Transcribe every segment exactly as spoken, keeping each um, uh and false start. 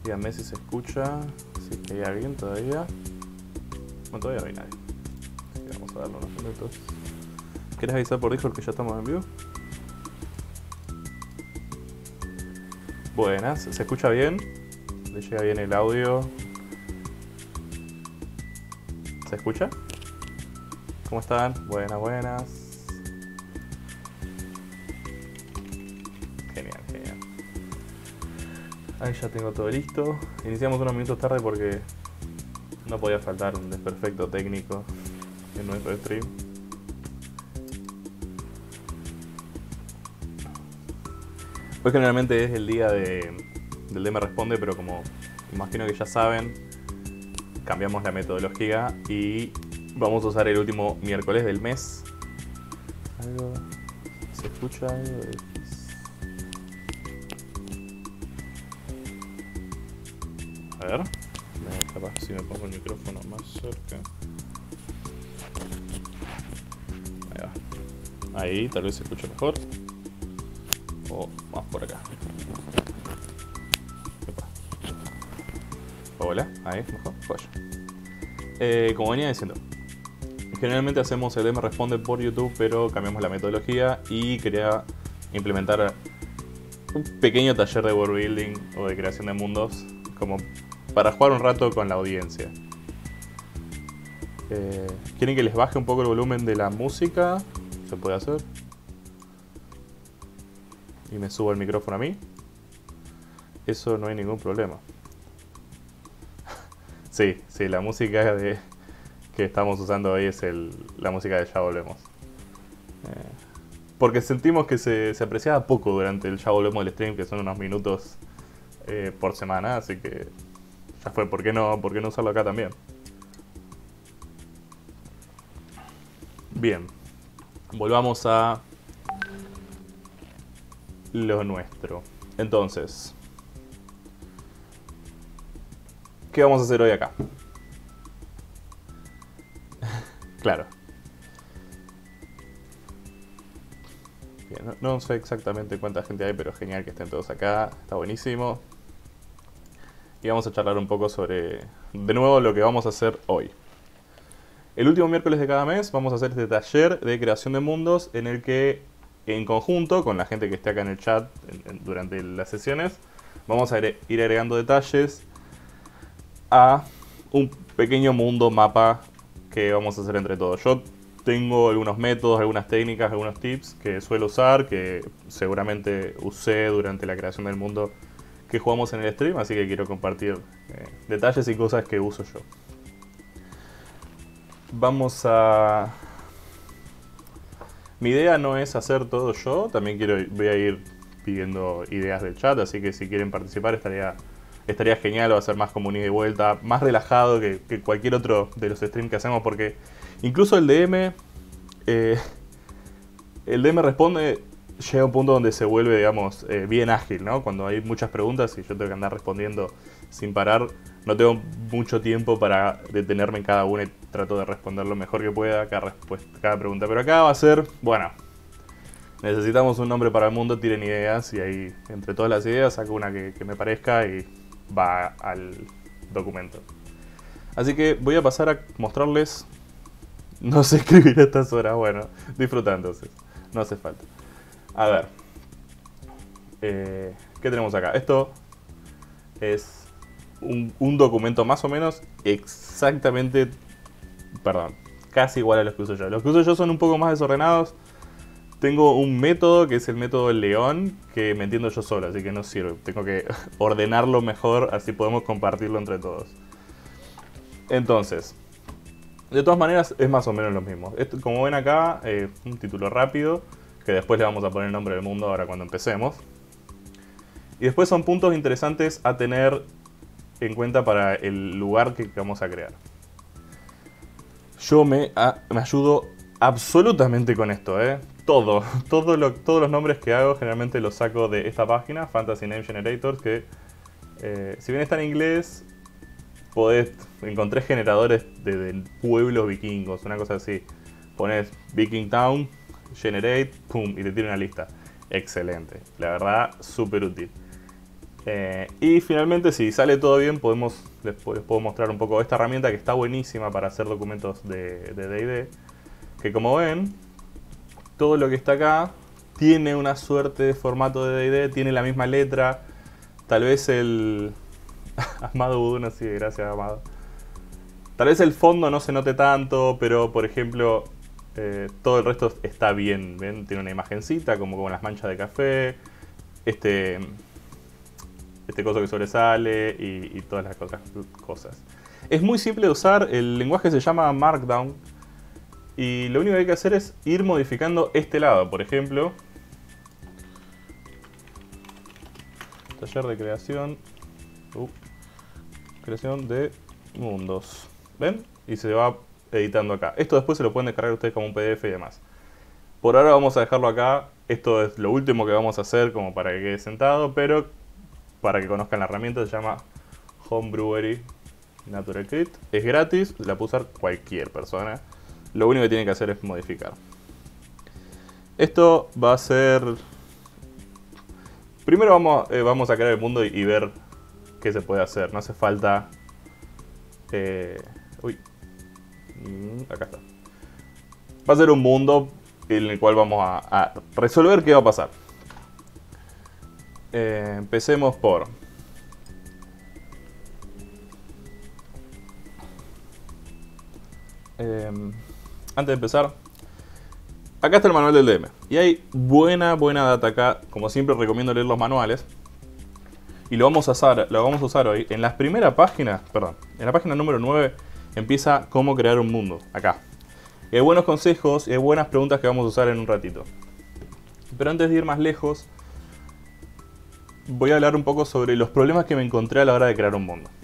Díganme si se escucha. Si es que hay alguien todavía. No, todavía no hay nadie. Así que vamos a darle unos minutos. ¿Querés avisar por Discord que ya estamos en vivo? Buenas, ¿se escucha bien? ¿Le llega bien el audio? ¿Se escucha? ¿Cómo están? Buenas, buenas. Genial, genial. Ahí ya tengo todo listo. Iniciamos unos minutos tarde porque no podía faltar un desperfecto técnico en nuestro stream. Hoy generalmente es el día de, del D M Responde, pero como imagino que ya saben, cambiamos la metodología y vamos a usar el último miércoles del mes. ¿Algo? ¿Se escucha algo de X? A ver. No, capaz si me pongo el micrófono más cerca. Ahí va. Ahí, tal vez se escuche mejor. O más por acá. Epa. Hola, ahí, mejor. Joya. Eh, como venía diciendo, generalmente hacemos el D M Responde por YouTube, pero cambiamos la metodología y quería implementar un pequeño taller de world building o de creación de mundos, como para jugar un rato con la audiencia. Eh, ¿Quieren que les baje un poco el volumen de la música? ¿Se puede hacer? Y me subo el micrófono a mí. Eso no hay ningún problema. Sí, sí, la música de, que estamos usando hoy es el, la música de Ya Volvemos. Eh, porque sentimos que se, se apreciaba poco durante el Ya Volvemos del stream, que son unos minutos eh, por semana, así que ya fue, ¿por qué no, por qué no usarlo acá también? Bien, volvamos a lo nuestro. Entonces, ¿qué vamos a hacer hoy acá? Claro. Bien, no, no sé exactamente cuánta gente hay, pero genial que estén todos acá. Está buenísimo. Y vamos a charlar un poco sobre, de nuevo, lo que vamos a hacer hoy. El último miércoles de cada mes vamos a hacer este taller de creación de mundos en el que, en conjunto, con la gente que esté acá en el chat en, en, durante las sesiones, vamos a ir, ir agregando detalles a un pequeño mundo mapa que vamos a hacer entre todos. Yo tengo algunos métodos, algunas técnicas, algunos tips que suelo usar, que seguramente usé durante la creación del mundo que jugamos en el stream, así que quiero compartir eh, detalles y cosas que uso yo. Vamos a... Mi idea no es hacer todo yo, también quiero, voy a ir pidiendo ideas del chat, así que si quieren participar estaría, estaría genial, va a ser más como un ida y vuelta, más relajado que, que cualquier otro de los streams que hacemos, porque incluso el D M, eh, el D M Responde llega a un punto donde se vuelve, digamos, eh, bien ágil, ¿no? Cuando hay muchas preguntas y yo tengo que andar respondiendo sin parar, no tengo mucho tiempo para detenerme en cada una y trato de responder lo mejor que pueda cada, respuesta, cada pregunta. Pero acá va a ser, bueno, necesitamos un nombre para el mundo, tiren ideas y ahí entre todas las ideas saco una que, que me parezca y va al documento. Así que voy a pasar a mostrarles, no sé escribir a estas horas, bueno, disfruta entonces, no hace falta. A ver, eh, ¿qué tenemos acá? Esto es un, un documento más o menos exactamente, perdón, casi igual a los que uso yo. Los que uso yo son un poco más desordenados. Tengo un método que es el método León, que me entiendo yo solo, así que no sirve. Tengo que ordenarlo mejor, así podemos compartirlo entre todos. Entonces, de todas maneras es más o menos lo mismo. Esto, como ven acá, eh, un título rápido, que después le vamos a poner el nombre del mundo ahora cuando empecemos. Y después son puntos interesantes a tener en cuenta para el lugar que vamos a crear. Yo me, a, me ayudo absolutamente con esto, ¿eh? Todo, todo lo, todos los nombres que hago generalmente los saco de esta página, Fantasy Name Generators, que eh, si bien está en inglés, podés, encontré generadores de, de pueblos vikingos, una cosa así. Pones Viking Town, Generate, pum, y te tira una lista. Excelente, la verdad, súper útil. Eh, y finalmente, si sale todo bien, podemos, les, les puedo mostrar un poco esta herramienta que está buenísima para hacer documentos de D and D. Que como ven, todo lo que está acá tiene una suerte de formato de D and D, tiene la misma letra. Tal vez el... Amado Buduna, sí, gracias Amado. Tal vez el fondo no se note tanto, pero por ejemplo, eh, todo el resto está bien. ¿Ven? Tiene una imagencita, como con las manchas de café. Este... Este coso que sobresale y, y todas las otras cosas. Es muy simple de usar, el lenguaje se llama Markdown. Y lo único que hay que hacer es ir modificando este lado. Por ejemplo, taller de creación. Uh, creación de mundos. ¿Ven? Y se va editando acá. Esto después se lo pueden descargar ustedes como un P D F y demás. Por ahora vamos a dejarlo acá. Esto es lo último que vamos a hacer como para que quede sentado. Pero para que conozcan la herramienta, se llama Homebrewery Natural Kit. Es gratis, la puede usar cualquier persona. Lo único que tienen que hacer es modificar. Esto va a ser... Primero vamos, eh, vamos a crear el mundo y, y ver qué se puede hacer. No hace falta... Eh... Uy. Acá está. Va a ser un mundo en el cual vamos a, a resolver qué va a pasar. Eh, empecemos por... Eh, antes de empezar, acá está el manual del D M. Y hay buena, buena data acá. Como siempre recomiendo leer los manuales. Y lo vamos a usar, lo vamos a usar hoy. En la primera página, perdón, en la página número nueve empieza cómo crear un mundo. Acá. Y hay buenos consejos y hay buenas preguntas que vamos a usar en un ratito. Pero antes de ir más lejos, voy a hablar un poco sobre los problemas que me encontré a la hora de crear un mundo.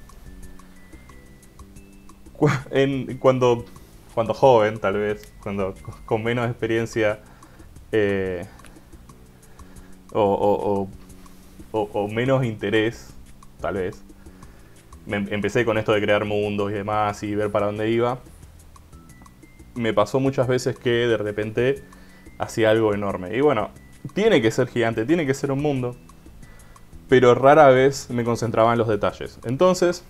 En, cuando, cuando joven, tal vez, cuando con menos experiencia eh, o, o, o, o, o menos interés, tal vez, me empecé con esto de crear mundos y demás y ver para dónde iba. Me pasó muchas veces que de repente hacía algo enorme. Y bueno, tiene que ser gigante, tiene que ser un mundo. Pero rara vez me concentraba en los detalles. Entonces,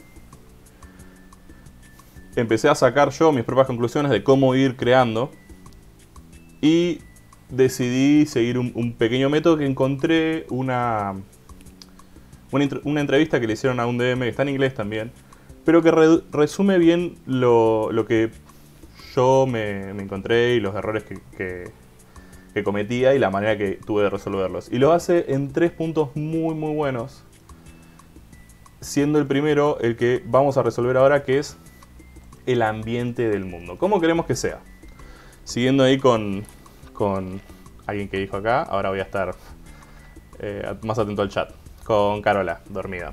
empecé a sacar yo mis propias conclusiones de cómo ir creando. Y decidí seguir un, un pequeño método que encontré una, una, una entrevista que le hicieron a un D M, que está en inglés también. Pero que re, resume bien lo, lo que yo me, me encontré y los errores que... que que cometía y la manera que tuve de resolverlos. Y lo hace en tres puntos muy muy buenos. Siendo el primero el que vamos a resolver ahora, que es el ambiente del mundo. ¿Cómo queremos que sea? Siguiendo ahí con, con alguien que dijo acá, ahora voy a estar eh, más atento al chat. Con Carola, dormida.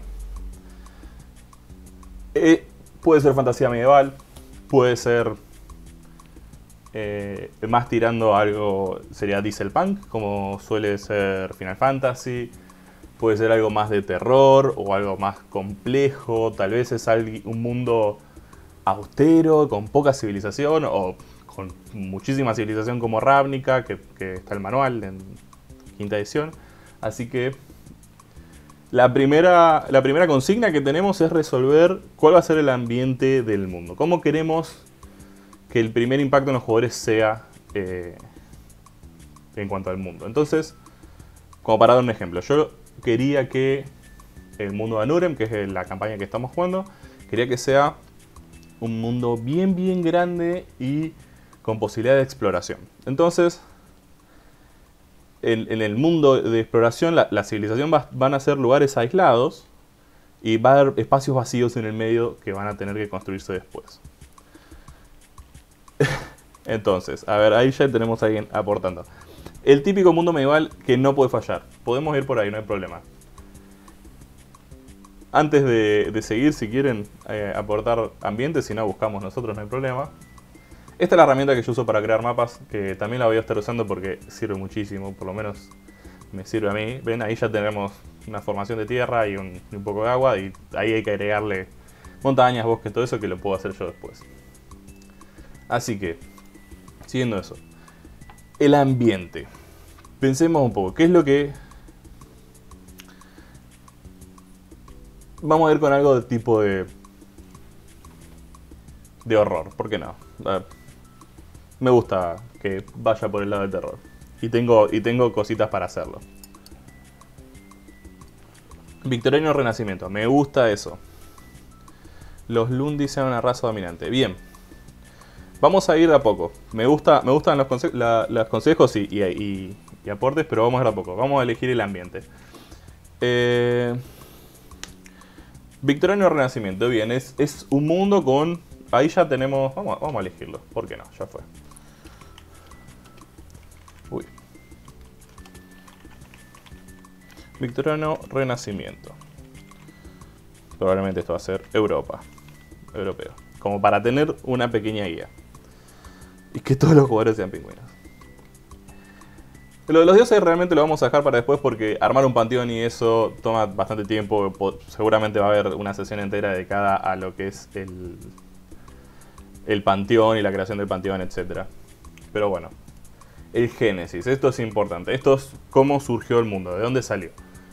Eh, puede ser fantasía medieval, puede ser... Eh, más tirando a algo, sería dieselpunk, como suele ser Final Fantasy. Puede ser algo más de terror o algo más complejo. Tal vez es un mundo austero, con poca civilización o con muchísima civilización como Ravnica, que, que está el manual en quinta edición. Así que la primera, la primera consigna que tenemos es resolver cuál va a ser el ambiente del mundo. ¿Cómo queremos que el primer impacto en los jugadores sea eh, en cuanto al mundo? Entonces, como para dar un ejemplo, yo quería que el mundo de Anurem, que es la campaña que estamos jugando, quería que sea un mundo bien bien grande y con posibilidad de exploración. Entonces, en, en el mundo de exploración, la, la civilización va, van a ser lugares aislados y va a haber espacios vacíos en el medio que van a tener que construirse después. Entonces, a ver, ahí ya tenemos a alguien aportando. El típico mundo medieval que no puede fallar. Podemos ir por ahí, no hay problema. Antes de, de seguir, si quieren eh, aportar ambiente, si no buscamos nosotros, no hay problema. Esta es la herramienta que yo uso para crear mapas, que también la voy a estar usando porque sirve muchísimo, por lo menos me sirve a mí. Ven, ahí ya tenemos una formación de tierra y un, y un poco de agua, y ahí hay que agregarle montañas, bosques, todo eso que lo puedo hacer yo después. Así que, siguiendo eso, el ambiente. Pensemos un poco, ¿qué es lo que vamos a ir con algo de tipo de... de horror, ¿por qué no? Uh, me gusta que vaya por el lado del terror. Y tengo, y tengo cositas para hacerlo. Victoriano Renacimiento, me gusta eso. Los Lundis sean una raza dominante. Bien. Vamos a ir de a poco. Me, gusta, me gustan los, conse la, los consejos y, y, y, y aportes, pero vamos a ir de a poco. Vamos a elegir el ambiente. Eh, Victoriano Renacimiento, bien. Es, es un mundo con... Ahí ya tenemos... Vamos, vamos a elegirlo. ¿Por qué no? Ya fue. Uy. Victoriano Renacimiento. Probablemente esto va a ser Europa. Europeo. Como para tener una pequeña guía. Y que todos los jugadores sean pingüinos. Lo de los dioses realmente lo vamos a dejar para después porque armar un panteón y eso toma bastante tiempo. Seguramente va a haber una sesión entera dedicada a lo que es el, el panteón y la creación del panteón, etcétera. Pero bueno. El génesis. Esto es importante. Esto es cómo surgió el mundo. De dónde salió.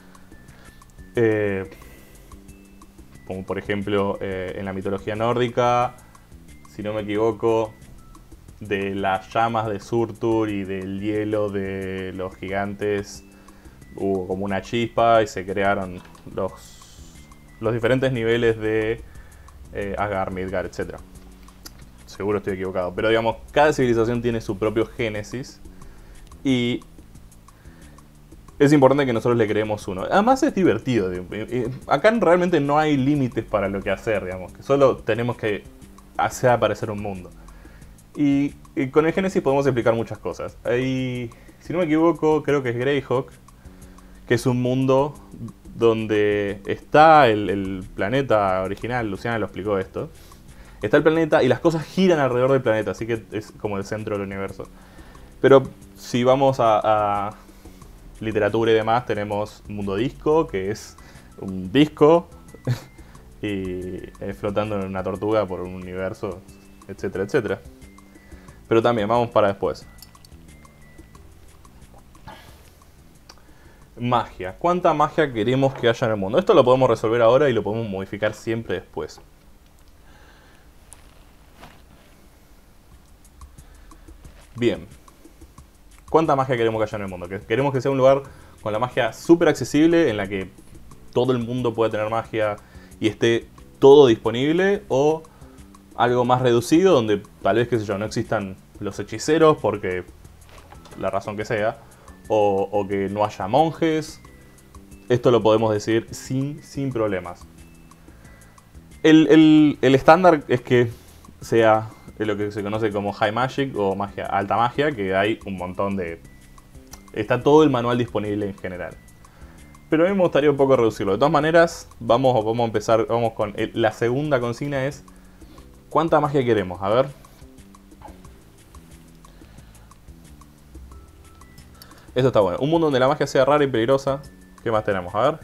Eh... Como por ejemplo eh, en la mitología nórdica, si no me equivoco, de las llamas de Surtur y del hielo de los gigantes, hubo como una chispa y se crearon los, los diferentes niveles de eh, Asgard, Midgard, etcétera. Seguro estoy equivocado, pero digamos, cada civilización tiene su propio génesis y... es importante que nosotros le creemos uno. Además es divertido. Acá realmente no hay límites para lo que hacer, digamos. Que solo tenemos que hacer aparecer un mundo. Y, y con el Génesis podemos explicar muchas cosas. Hay, si no me equivoco, creo que es Greyhawk, que es un mundo donde está el, el planeta original. Luciana lo explicó esto. Está el planeta y las cosas giran alrededor del planeta, así que es como el centro del universo. Pero si vamos a... a literatura y demás, tenemos Mundo Disco, que es un disco y eh, flotando en una tortuga por un universo, etcétera, etcétera. Pero también, vamos para después. Magia. ¿Cuánta magia queremos que haya en el mundo? Esto lo podemos resolver ahora y lo podemos modificar siempre después. Bien. ¿Cuánta magia queremos que haya en el mundo? Queremos que sea un lugar con la magia súper accesible, en la que todo el mundo pueda tener magia y esté todo disponible, o algo más reducido, donde tal vez, qué sé yo, no existan los hechiceros, porque la razón que sea, o, o que no haya monjes. Esto lo podemos decir sin, sin problemas. El, el, el estándar es que sea... es lo que se conoce como High Magic o magia, alta magia, que hay un montón de... está todo el manual disponible en general. Pero a mí me gustaría un poco reducirlo. De todas maneras, vamos, vamos a empezar, vamos con... El, la segunda consigna es... ¿cuánta magia queremos? A ver. Esto está bueno. Un mundo donde la magia sea rara y peligrosa. ¿Qué más tenemos? A ver.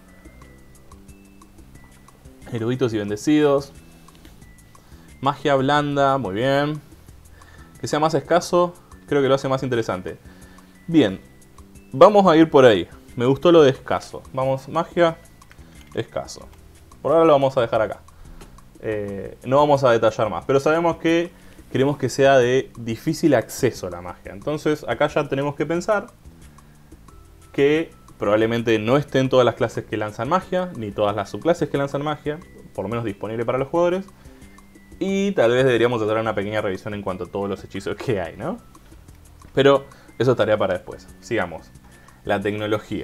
Eruditos y bendecidos. Magia blanda, muy bien. Que sea más escaso, creo que lo hace más interesante. Bien, vamos a ir por ahí. Me gustó lo de escaso. Vamos, magia, escaso. Por ahora lo vamos a dejar acá. Eh, no vamos a detallar más, pero sabemos que queremos que sea de difícil acceso la magia. Entonces acá ya tenemos que pensar que probablemente no estén todas las clases que lanzan magia, ni todas las subclases que lanzan magia, por lo menos disponible para los jugadores. Y tal vez deberíamos hacer una pequeña revisión en cuanto a todos los hechizos que hay, ¿no? Pero eso estaría para después. Sigamos. La tecnología.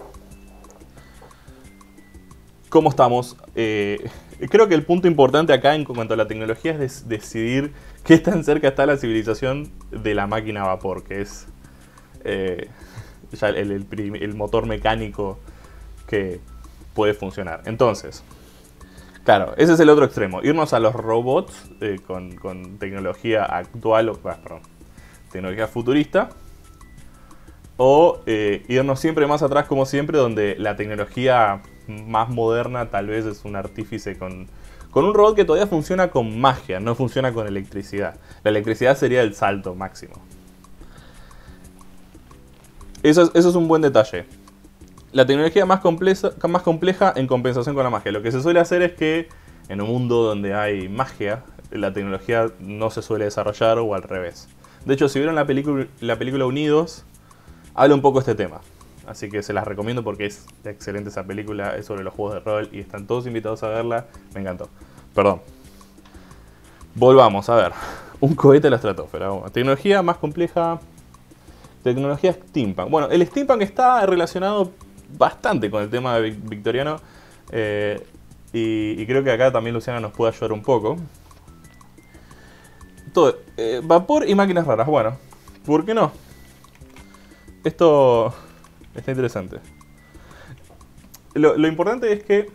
¿Cómo estamos? Eh, creo que el punto importante acá en cuanto a la tecnología es des decidir qué tan cerca está la civilización de la máquina a vapor, que es eh, ya el, el, el motor mecánico que puede funcionar. Entonces... claro, ese es el otro extremo. Irnos a los robots eh, con, con tecnología actual, o, ah, perdón, tecnología futurista. O eh, irnos siempre más atrás, como siempre, donde la tecnología más moderna tal vez es un artífice con, con un robot que todavía funciona con magia, no funciona con electricidad. La electricidad sería el salto máximo. Eso es, eso es un buen detalle. la tecnología más compleja, más compleja en compensación con la magia. Lo que se suele hacer es que en un mundo donde hay magia, la tecnología no se suele desarrollar o al revés. De hecho, si vieron la película, la película Unidos, habla un poco de este tema. Así que se las recomiendo porque es excelente esa película, es sobre los juegos de rol y están todos invitados a verla. Me encantó. Perdón. Volvamos, a ver. Un cohete a la estratosfera. Bueno, tecnología más compleja. Tecnología steampunk. Bueno, el steampunk está relacionado bastante con el tema de victoriano. Eh, y, y creo que acá también Luciana nos puede ayudar un poco. Todo, eh, vapor y máquinas raras. Bueno, ¿por qué no? Esto está interesante. Lo, lo importante es que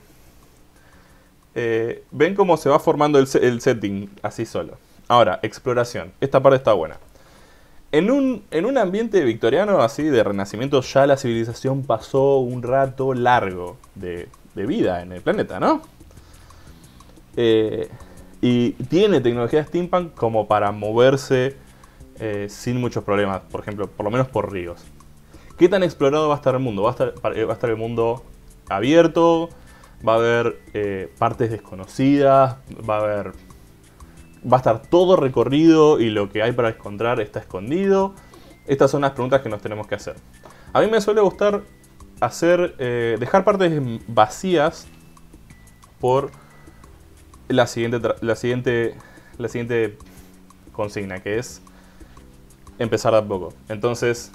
eh, ven cómo se va formando el, el setting así solo. Ahora, exploración. Esta parte está buena. En un, en un ambiente victoriano así de renacimiento ya la civilización pasó un rato largo de, de vida en el planeta, ¿no? Eh, y tiene tecnología steampunk como para moverse eh, sin muchos problemas. Por ejemplo, por lo menos por ríos. ¿Qué tan explorado va a estar el mundo? Va a estar, va a estar el mundo abierto, va a haber eh, partes desconocidas, va a haber... Va a estar todo recorrido y lo que hay para encontrar está escondido. Estas son las preguntas que nos tenemos que hacer. A mí me suele gustar hacer, eh, dejar partes vacías por la siguiente, la, siguiente, la siguiente consigna, que es empezar de a poco. Entonces,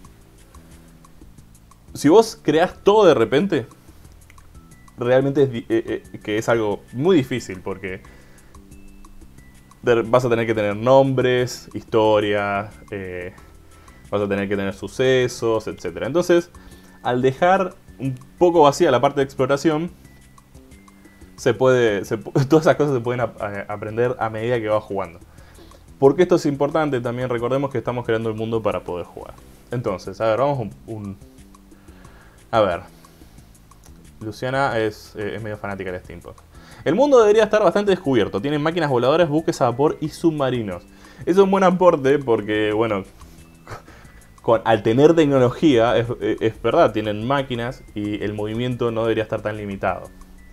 si vos creás todo de repente, realmente es, eh, eh, que es algo muy difícil porque... vas a tener que tener nombres, historia, eh, vas a tener que tener sucesos, etcétera. Entonces, al dejar un poco vacía la parte de exploración, se puede, se, todas esas cosas se pueden a, a, aprender a medida que vas jugando. Porque esto es importante, también recordemos que estamos creando el mundo para poder jugar. Entonces, a ver, vamos un... un a ver. Luciana es, eh, es medio fanática del steampunk. El mundo debería estar bastante descubierto. Tienen máquinas voladoras, buques a vapor y submarinos. Eso es un buen aporte porque, bueno, con, al tener tecnología, es, es verdad, tienen máquinas y el movimiento no debería estar tan limitado.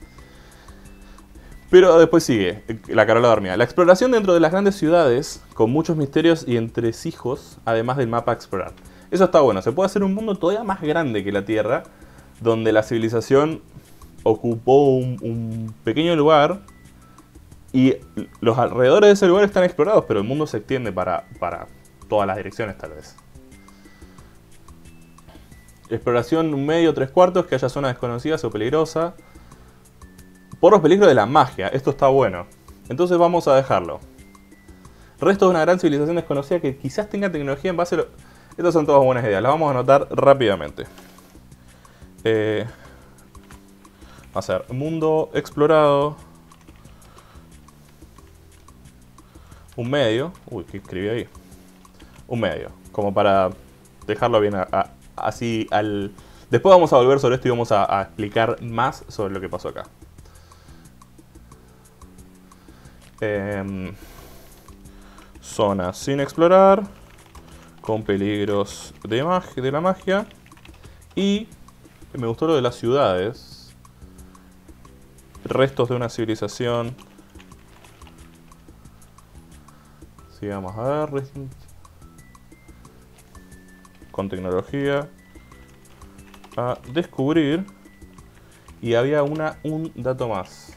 Pero después sigue, la Carola dormida. La exploración dentro de las grandes ciudades, con muchos misterios y entresijos, además del mapa a explorar. Eso está bueno, se puede hacer un mundo todavía más grande que la Tierra, donde la civilización ocupó un, un pequeño lugar y los alrededores de ese lugar están explorados, pero el mundo se extiende para, para todas las direcciones tal vez. Exploración un medio, tres cuartos, que haya zonas desconocidas o peligrosas. Por los peligros de la magia, esto está bueno. Entonces vamos a dejarlo. Resto de una gran civilización desconocida que quizás tenga tecnología en base a lo... Estas son todas buenas ideas, las vamos a anotar rápidamente. Eh... Va a ser mundo explorado. Un medio. Uy, ¿qué escribí ahí? Un medio. Como para dejarlo bien a, a, así al... Después vamos a volver sobre esto y vamos a, a explicar más sobre lo que pasó acá. Eh, zona sin explorar. Con peligros de, magia, de la magia. Y me gustó lo de las ciudades. Restos de una civilización. Sí, vamos a ver. Con tecnología. A descubrir. Y había una, un dato más.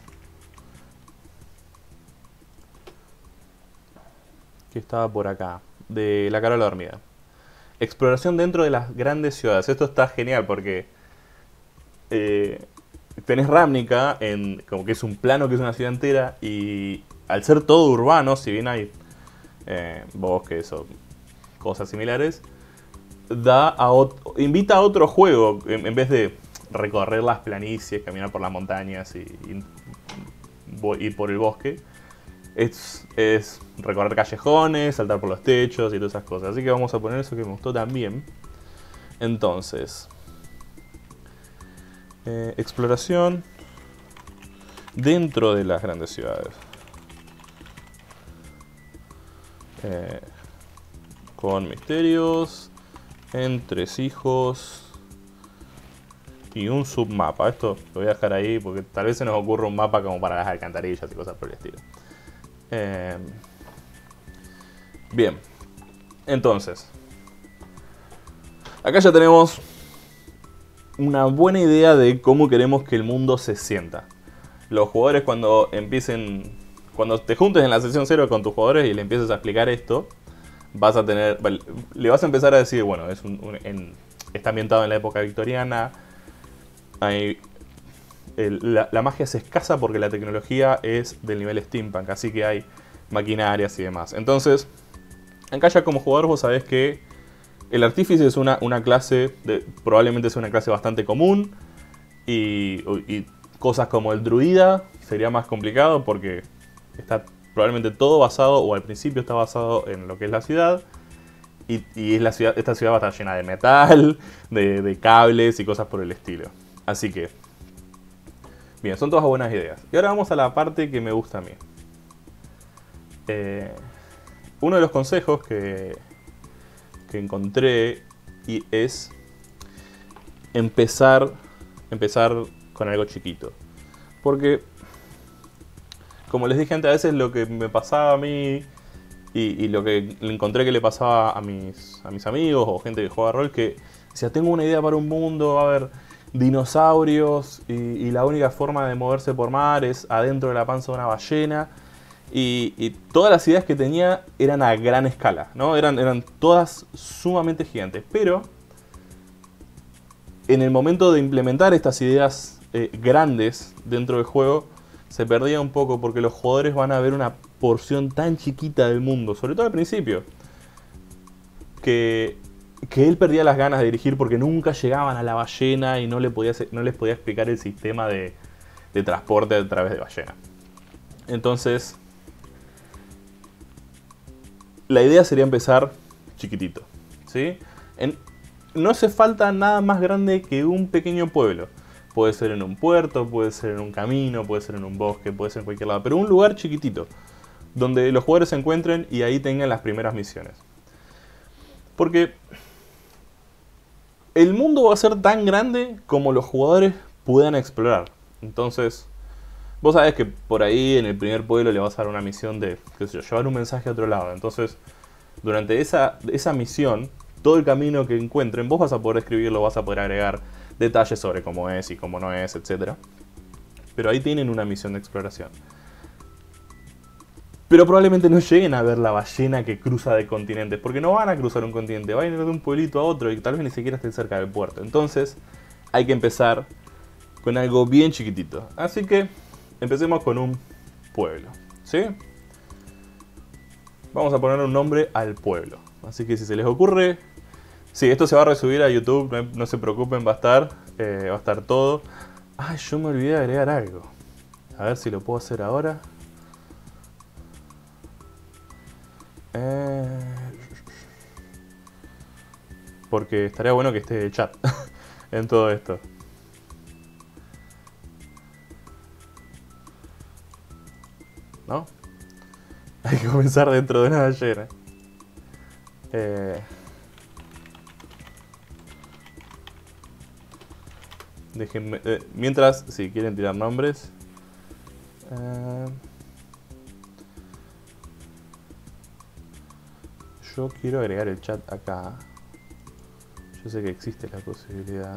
Que estaba por acá. De la Carola dormida. Exploración dentro de las grandes ciudades. Esto está genial porque... Eh, tenés Ravnica, en, como que es un plano que es una ciudad entera, y al ser todo urbano, si bien hay eh, bosques o cosas similares, da a otro, invita a otro juego, en, en vez de recorrer las planicies, caminar por las montañas y, y ir por el bosque, es, es recorrer callejones, saltar por los techos y todas esas cosas. Así que vamos a poner eso que me gustó también. Entonces... Eh, exploración dentro de las grandes ciudades. Eh, con misterios, entresijos y un submapa. Esto lo voy a dejar ahí porque tal vez se nos ocurra un mapa como para las alcantarillas y cosas por el estilo. Eh, bien, entonces, acá ya tenemos una buena idea de cómo queremos que el mundo se sienta. Los jugadores cuando empiecen, cuando te juntes en la sesión cero con tus jugadores y le empieces a explicar esto, vas a tener, le vas a empezar a decir, bueno, es un, un, en, está ambientado en la época victoriana, hay, el, la, la magia es escasa porque la tecnología es del nivel steampunk, así que hay maquinarias y demás. Entonces, acá ya como jugador vos sabés que el artífice es una, una clase, de, probablemente es una clase bastante común, y, y cosas como el druida sería más complicado porque está probablemente todo basado, o al principio está basado en lo que es la ciudad, y, y es la ciudad, esta ciudad va a estar llena de metal, de, de cables y cosas por el estilo. Así que, bien, son todas buenas ideas. Y ahora vamos a la parte que me gusta a mí. Eh, uno de los consejos que, que encontré y es empezar, empezar con algo chiquito. Porque, como les dije antes, a veces lo que me pasaba a mí y, y lo que encontré que le pasaba a mis, a mis amigos o gente que juega rol, que decía, tengo una idea para un mundo, va a haber dinosaurios y, y la única forma de moverse por mar es adentro de la panza de una ballena. Y, y todas las ideas que tenía eran a gran escala, ¿no? Eran, eran todas sumamente gigantes. Pero en el momento de implementar estas ideas eh, grandes dentro del juego, se perdía un poco porque los jugadores van a ver una porción tan chiquita del mundo, sobre todo al principio, que, que él perdía las ganas de dirigir porque nunca llegaban a la ballena y no, le podía, no les podía explicar el sistema de, de transporte a través de ballena. Entonces, la idea sería empezar chiquitito, ¿sí? En, no hace falta nada más grande que un pequeño pueblo. Puede ser en un puerto, puede ser en un camino, puede ser en un bosque, puede ser en cualquier lado. Pero un lugar chiquitito, donde los jugadores se encuentren y ahí tengan las primeras misiones. Porque el mundo va a ser tan grande como los jugadores puedan explorar. Entonces, vos sabés que por ahí en el primer pueblo le vas a dar una misión de, qué sé yo, llevar un mensaje a otro lado. Entonces, durante esa, esa misión, todo el camino que encuentren, vos vas a poder escribirlo, vas a poder agregar detalles sobre cómo es y cómo no es, etcétera. Pero ahí tienen una misión de exploración. Pero probablemente no lleguen a ver la ballena que cruza de continentes, porque no van a cruzar un continente, van a ir de un pueblito a otro y tal vez ni siquiera estén cerca del puerto. Entonces, hay que empezar con algo bien chiquitito. Así que, empecemos con un pueblo, ¿sí? Vamos a poner un nombre al pueblo. Así que si se les ocurre... Sí, esto se va a resubir a YouTube, no, no se preocupen, va a estar, eh, va a estar todo. Ay, yo me olvidé de agregar algo. A ver si lo puedo hacer ahora. Eh... Porque estaría bueno que esté el chat en todo esto. ¿No? Hay que comenzar dentro de una ballena. Eh... Déjenme, eh, mientras, si quieren tirar nombres. Eh, yo quiero agregar el chat acá. Yo sé que existe la posibilidad.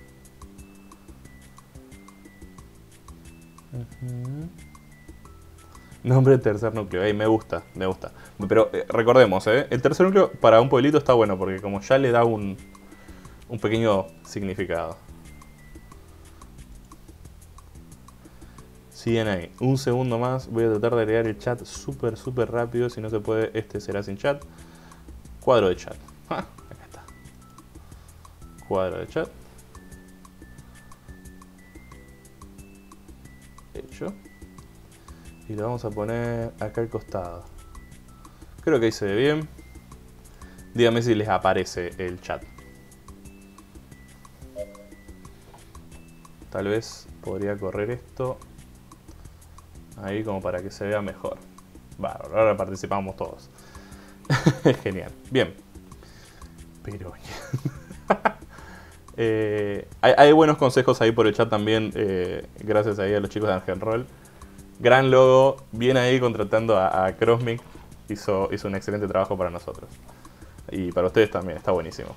Uh-huh. Nombre del tercer núcleo. Hey, me gusta, me gusta. Pero eh, recordemos, ¿eh? El tercer núcleo para un pueblito está bueno porque como ya le da un, un pequeño significado. Siguen ahí. Un segundo más. Voy a tratar de agregar el chat súper, súper rápido. Si no se puede, este será sin chat. Cuadro de chat. Ah, acá está. Cuadro de chat. Hecho. Y lo vamos a poner acá al costado. Creo que ahí se ve bien. Díganme si les aparece el chat. Tal vez podría correr esto ahí como para que se vea mejor. Bárbaro, ahora participamos todos. Genial. Bien. Pero... Eh, hay, hay buenos consejos ahí por el chat también, eh, gracias ahí a los chicos de Angel Roll. Gran logo, bien ahí contratando a, a Crossmic, hizo, hizo un excelente trabajo para nosotros. Y para ustedes también, está buenísimo.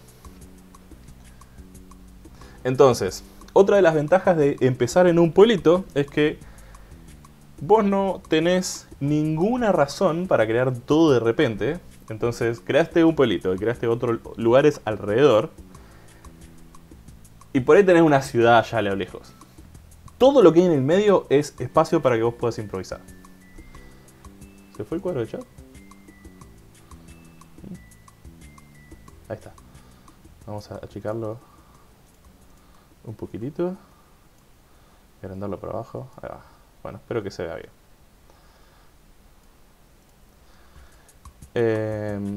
Entonces, otra de las ventajas de empezar en un pueblito es que vos no tenés ninguna razón para crear todo de repente. Entonces, creaste un pueblito y creaste otros lugares alrededor. Y por ahí tenés una ciudad allá a lo lejos. Todo lo que hay en el medio es espacio para que vos puedas improvisar. ¿Se fue el cuadro de chat? Ahí está. Vamos a achicarlo un poquitito. Y agrandarlo por abajo. Ahí va. Bueno, espero que se vea bien. Eh...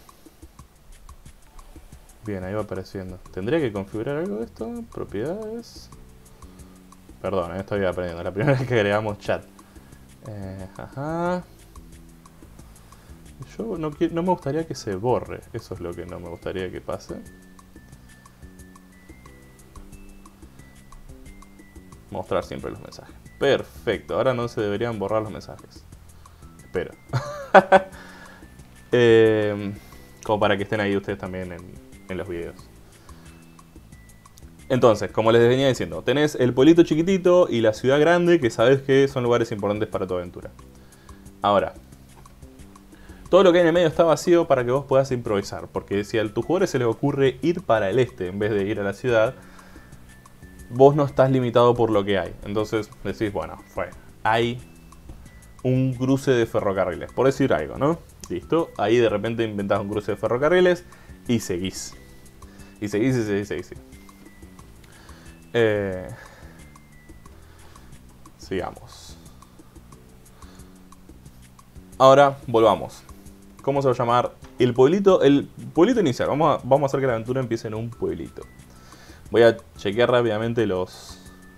Bien, ahí va apareciendo. ¿Tendría que configurar algo de esto? Propiedades. Perdón, eh, estoy aprendiendo. La primera vez que agregamos chat. Eh, ajá. Yo no, no me gustaría que se borre. Eso es lo que no me gustaría que pase. Mostrar siempre los mensajes. Perfecto. Ahora no se deberían borrar los mensajes. Espero. eh, como para que estén ahí ustedes también en, en los videos. Entonces, como les venía diciendo, tenés el pueblito chiquitito y la ciudad grande, que sabes que son lugares importantes para tu aventura. Ahora, todo lo que hay en el medio está vacío para que vos puedas improvisar. Porque si a tus jugadores se les ocurre ir para el este en vez de ir a la ciudad, vos no estás limitado por lo que hay. Entonces decís, bueno, fue. Hay un cruce de ferrocarriles, por decir algo, ¿no? Listo. Ahí de repente inventás un cruce de ferrocarriles y seguís. Y seguís y seguís y seguís. Eh, sigamos. Ahora volvamos. ¿Cómo se va a llamar? El pueblito, el pueblito inicial. Vamos a, vamos a hacer que la aventura empiece en un pueblito. Voy a chequear rápidamente los...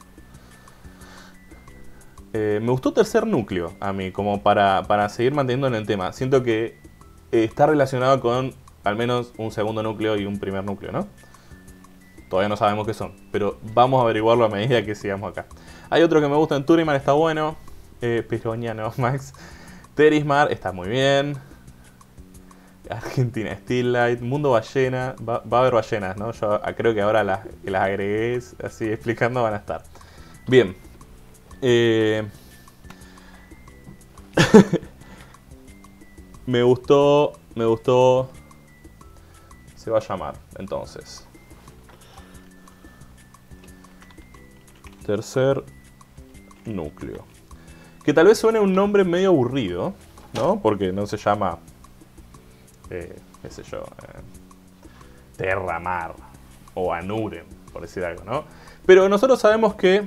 Eh, me gustó tercer núcleo a mí, como para, para seguir manteniendo en el tema. Siento que eh, está relacionado con al menos un segundo núcleo y un primer núcleo, ¿no? Todavía no sabemos qué son, pero vamos a averiguarlo a medida que sigamos acá. Hay otro que me gusta en Turiman, está bueno. Eh, Piroña, no, Max. Terismar, está muy bien. Argentina Steellight, Mundo Ballena. Va, va a haber ballenas, ¿no? Yo creo que ahora las, que las agregué así explicando van a estar. Bien. Eh... me gustó, me gustó. Se va a llamar, entonces. Tercer núcleo. Que tal vez suene un nombre medio aburrido, ¿no? Porque no se llama, eh, qué sé yo, eh, Terramar o Anurem, por decir algo, ¿no? Pero nosotros sabemos que,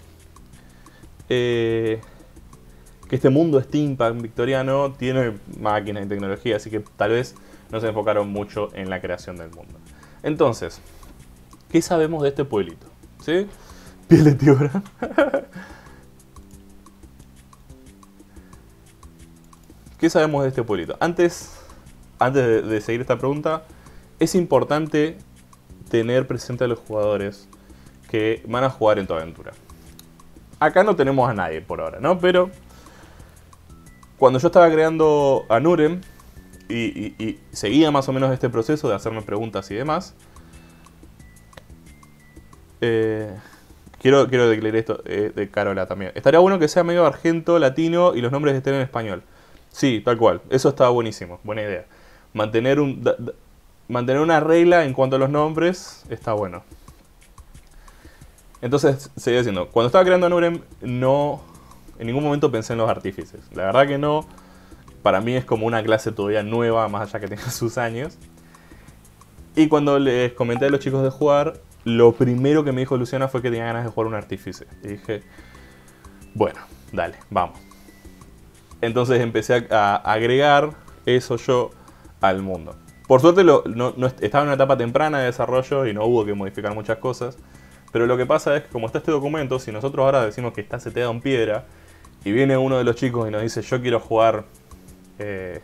eh, que este mundo steampunk victoriano tiene máquinas y tecnología, así que tal vez no se enfocaron mucho en la creación del mundo. Entonces, ¿qué sabemos de este pueblito? ¿Sí? Piel de tiburón. ¿Qué sabemos de este pueblito? Antes, antes de, de seguir esta pregunta, es importante tener presente a los jugadores que van a jugar en tu aventura. Acá no tenemos a nadie por ahora, ¿no? Pero cuando yo estaba creando a Nurem y, y, y seguía más o menos este proceso de hacerme preguntas y demás, eh, quiero, quiero declarar esto eh, de Carola también. Estaría bueno que sea medio argento, latino y los nombres estén en español. Sí, tal cual. Eso está buenísimo. Buena idea. Mantener, un, da, da, mantener una regla en cuanto a los nombres está bueno. Entonces, seguía diciendo. Cuando estaba creando Nurem, no... En ningún momento pensé en los artífices. La verdad que no. Para mí es como una clase todavía nueva, más allá que tenga sus años. Y cuando les comenté a los chicos de jugar, lo primero que me dijo Luciana fue que tenía ganas de jugar un artífice. Y dije, bueno, dale, vamos. Entonces empecé a, a agregar eso yo al mundo. Por suerte lo, no, no, estaba en una etapa temprana de desarrollo y no hubo que modificar muchas cosas. Pero lo que pasa es que como está este documento, si nosotros ahora decimos que está seteado en piedra y viene uno de los chicos y nos dice yo quiero jugar eh,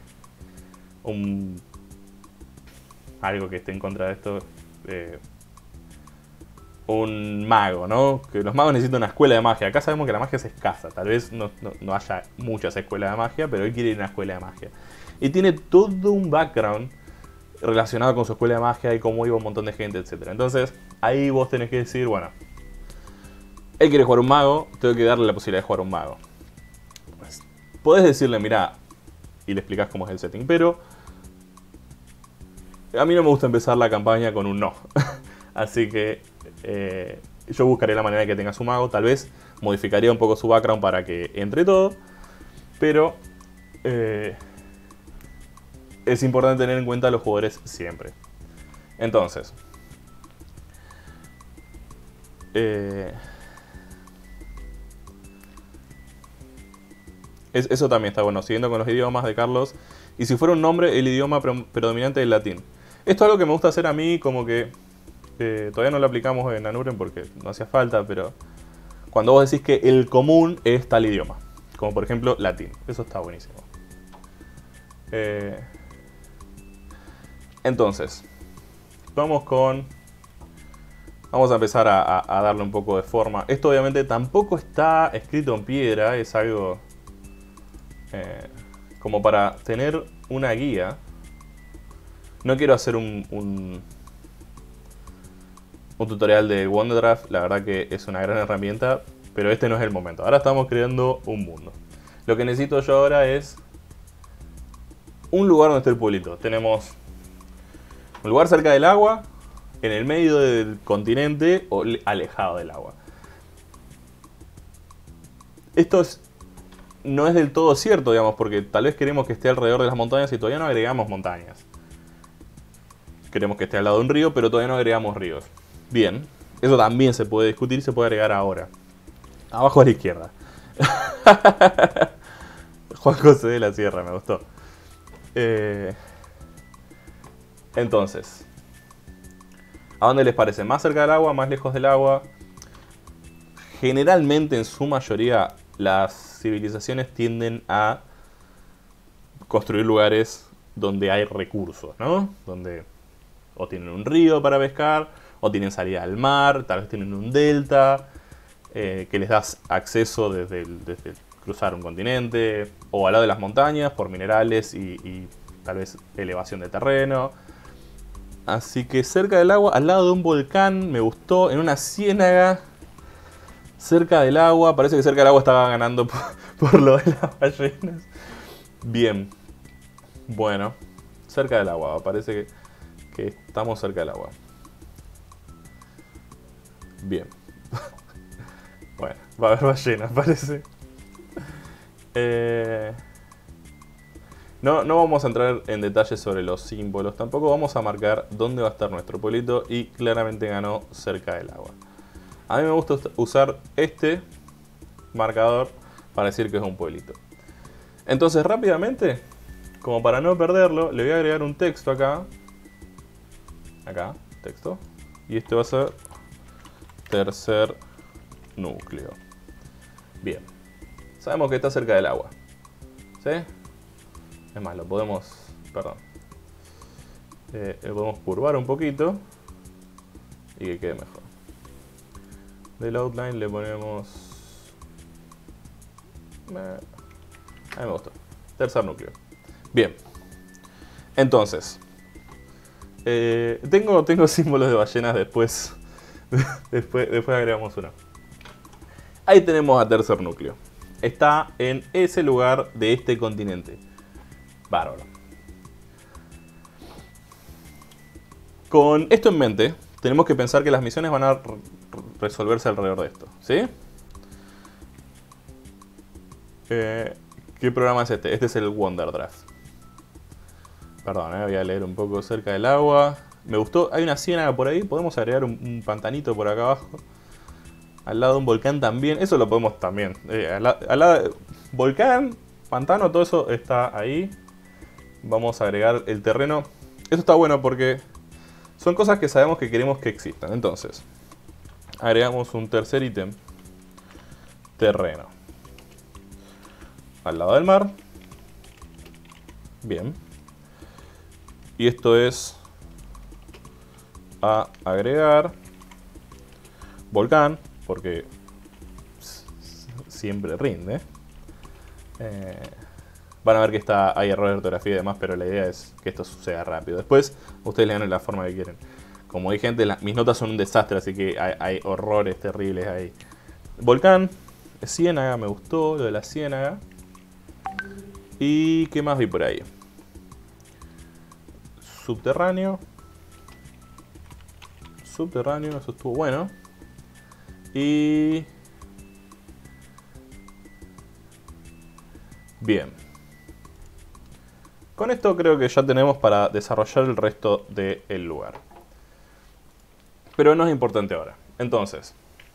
un, algo que esté en contra de esto, eh, un mago, ¿no? Que los magos necesitan una escuela de magia. Acá sabemos que la magia es escasa. Tal vez no, no, no haya muchas escuelas de magia, pero él quiere ir a una escuela de magia. Y tiene todo un background relacionado con su escuela de magia y cómo iba un montón de gente, etcétera. Entonces, ahí vos tenés que decir, bueno, él quiere jugar un mago, tengo que darle la posibilidad de jugar un mago. Pues, podés decirle, mirá, y le explicás cómo es el setting, pero a mí no me gusta empezar la campaña con un no. Así que eh, yo buscaré la manera de que tenga su mago. Tal vez modificaría un poco su background para que entre todo. Pero eh, es importante tener en cuenta a los jugadores siempre. Entonces, eh, es, eso también está bueno. Siguiendo con los idiomas de Carlos. Y si fuera un nombre, el idioma pre predominante del latín. Esto es algo que me gusta hacer a mí, como que eh, todavía no lo aplicamos en Anuren porque no hacía falta, pero cuando vos decís que el común es tal idioma, como por ejemplo latín, eso está buenísimo. Eh, entonces, vamos con... Vamos a empezar a, a, a darle un poco de forma. Esto obviamente tampoco está escrito en piedra, es algo eh, como para tener una guía. No quiero hacer un, un, un tutorial de Wonderdraft, la verdad que es una gran herramienta, pero este no es el momento. Ahora estamos creando un mundo. Lo que necesito yo ahora es un lugar donde esté el pueblito. Tenemos un lugar cerca del agua, en el medio del continente o alejado del agua. Esto es, no es del todo cierto, digamos, porque tal vez queremos que esté alrededor de las montañas y todavía no agregamos montañas. Queremos que esté al lado de un río, pero todavía no agregamos ríos. Bien, eso también se puede discutir y se puede agregar ahora. Abajo a la izquierda. Juan José de la Sierra, me gustó. Eh, entonces, ¿a dónde les parece? ¿Más cerca del agua? ¿Más lejos del agua? Generalmente, en su mayoría, las civilizaciones tienden a construir lugares donde hay recursos, ¿no? Donde o tienen un río para pescar, o tienen salida al mar, tal vez tienen un delta, eh, que les das acceso desde, el, desde el cruzar un continente, o al lado de las montañas, por minerales y, y tal vez elevación de terreno. Así que cerca del agua, al lado de un volcán, me gustó, en una ciénaga, cerca del agua. Parece que cerca del agua estaba ganando por, por lo de las ballenas. Bien. Bueno, cerca del agua, parece que... que estamos cerca del agua. Bien. Bueno, va a haber ballenas, parece. Eh... No, no vamos a entrar en detalles sobre los símbolos. Tampoco vamos a marcar dónde va a estar nuestro pueblito. Y claramente ganó cerca del agua. A mí me gusta usar este marcador para decir que es un pueblito. Entonces rápidamente, como para no perderlo, le voy a agregar un texto acá. Acá, texto. Y este va a ser tercer núcleo. Bien. Sabemos que está cerca del agua. ¿Sí? Es más, lo podemos... Perdón. Eh, lo podemos curvar un poquito. Y que quede mejor. Del outline le ponemos... A mí me gustó. Tercer núcleo. Bien. Entonces... Eh, tengo, tengo símbolos de ballenas después, después. Después agregamos uno. Ahí tenemos a tercer núcleo. Está en ese lugar de este continente. Bárbaro. Con esto en mente, tenemos que pensar que las misiones van a re resolverse alrededor de esto. ¿Sí? Eh, ¿Qué programa es este? Este es el Wonderdraft. Perdón, eh, voy a leer un poco cerca del agua. Me gustó, hay una ciénaga por ahí. Podemos agregar un, un pantanito por acá abajo. Al lado de un volcán también. Eso lo podemos también. Eh, al, al lado de, volcán, pantano, todo eso está ahí. Vamos a agregar el terreno. Esto está bueno porque son cosas que sabemos que queremos que existan. Entonces, agregamos un tercer ítem. Terreno. Al lado del mar. Bien. Y esto es a agregar volcán, porque siempre rinde. Eh, van a ver que está, hay error de ortografía y demás, pero la idea es que esto suceda rápido. Después, ustedes le dan en la forma que quieren. Como hay gente, la, mis notas son un desastre, así que hay, hay horrores terribles ahí. Volcán, ciénaga, me gustó lo de la ciénaga. ¿Y qué más vi por ahí? Subterráneo. Subterráneo, eso estuvo bueno. Y... bien. Con esto creo que ya tenemos para desarrollar el resto del lugar. Pero no es importante ahora. Entonces,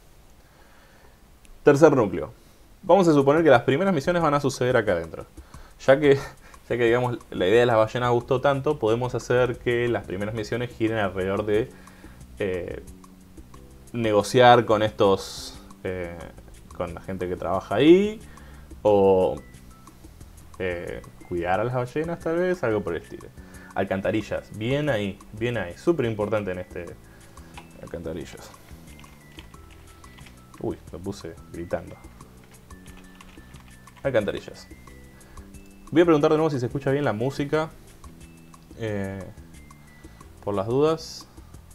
tercer núcleo. Vamos a suponer que las primeras misiones van a suceder acá adentro. Ya que, ya que digamos, la idea de las ballenas gustó tanto, podemos hacer que las primeras misiones giren alrededor de eh, negociar con estos, eh, con la gente que trabaja ahí, o eh, cuidar a las ballenas tal vez, algo por el estilo. Alcantarillas, bien ahí, bien ahí, súper importante en este... alcantarillas. Uy, me puse gritando. Alcantarillas. Voy a preguntar de nuevo si se escucha bien la música. Eh, por las dudas.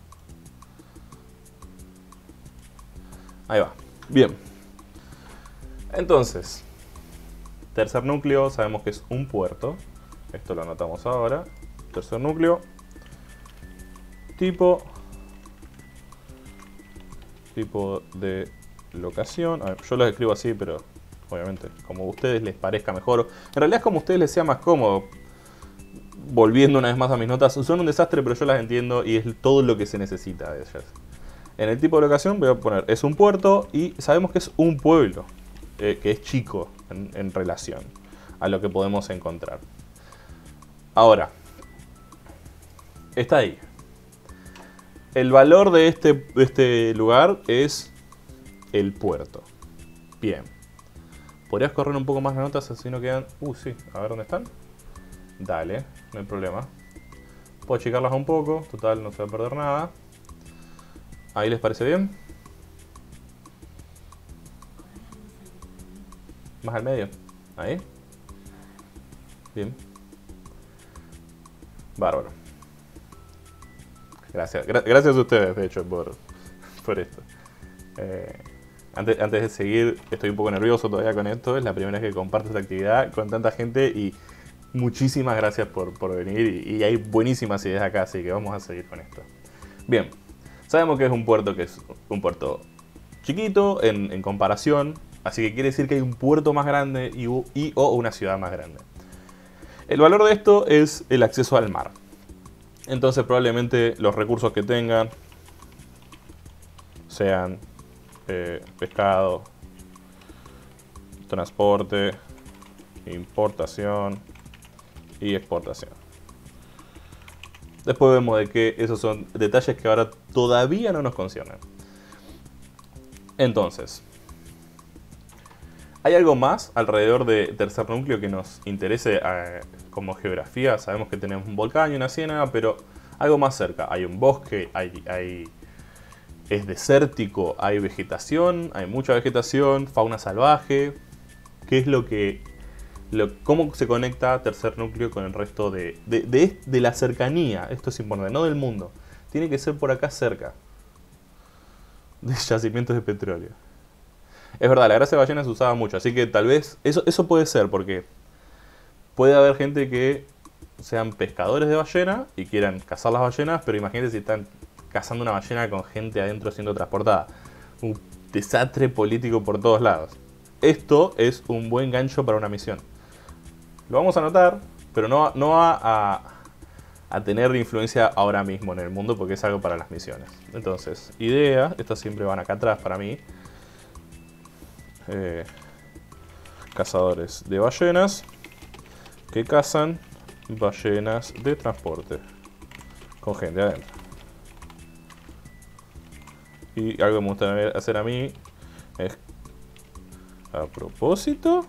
Ahí va. Bien. Entonces, tercer núcleo, sabemos que es un puerto. Esto lo anotamos ahora. Tercer núcleo. Tipo. Tipo de locación. A ver, yo lo escribo así, pero obviamente como a ustedes les parezca mejor. En realidad es como a ustedes les sea más cómodo. Volviendo una vez más a mis notas, son un desastre, pero yo las entiendo y es todo lo que se necesita de ellas. En el tipo de locación voy a poner, es un puerto y sabemos que es un pueblo, eh, que es chico en, en relación a lo que podemos encontrar. Ahora, está ahí. El valor de este, de este lugar es el puerto. Bien. ¿Podrías correr un poco más las notas así no quedan? Uh, sí. A ver dónde están. Dale, no hay problema. Puedo achicarlas un poco. Total, no se va a perder nada. ¿Ahí les parece bien? Más al medio. Ahí. Bien. Bárbaro. Gracias, Gra gracias a ustedes, de hecho, por, por esto. Eh, antes, antes de seguir, estoy un poco nervioso todavía con esto. Es la primera vez que comparto esta actividad con tanta gente y muchísimas gracias por, por venir. Y, y hay buenísimas ideas acá, así que vamos a seguir con esto. Bien, sabemos que es un puerto que es un puerto chiquito en, en comparación. Así que quiere decir que hay un puerto más grande y, y o una ciudad más grande. El valor de esto es el acceso al mar. Entonces probablemente los recursos que tengan sean eh, pescado, transporte, importación y exportación. Después vemos de que esos son detalles que ahora todavía no nos conciernen. Entonces, ¿hay algo más alrededor de tercer núcleo que nos interese eh, como geografía? Sabemos que tenemos un volcán y una ciénaga, pero algo más cerca. Hay un bosque, hay, hay, es desértico, hay vegetación, hay mucha vegetación, fauna salvaje. ¿Qué es lo que... Lo, ¿Cómo se conecta tercer núcleo con el resto de, de, de, de la cercanía? Esto es importante, no del mundo. Tiene que ser por acá cerca. De yacimientos de petróleo. Es verdad, la grasa de ballena se usaba mucho, así que tal vez eso, eso puede ser, porque puede haber gente que sean pescadores de ballena y quieran cazar las ballenas, pero imagínate si están cazando una ballena con gente adentro siendo transportada. Un desastre político por todos lados. Esto es un buen gancho para una misión. Lo vamos a anotar, pero no, no va a, a tener influencia ahora mismo en el mundo porque es algo para las misiones. Entonces, idea, estas siempre van acá atrás para mí. Eh, cazadores de ballenas que cazan ballenas de transporte con gente adentro. Y algo que me gusta hacer a mí es, a propósito,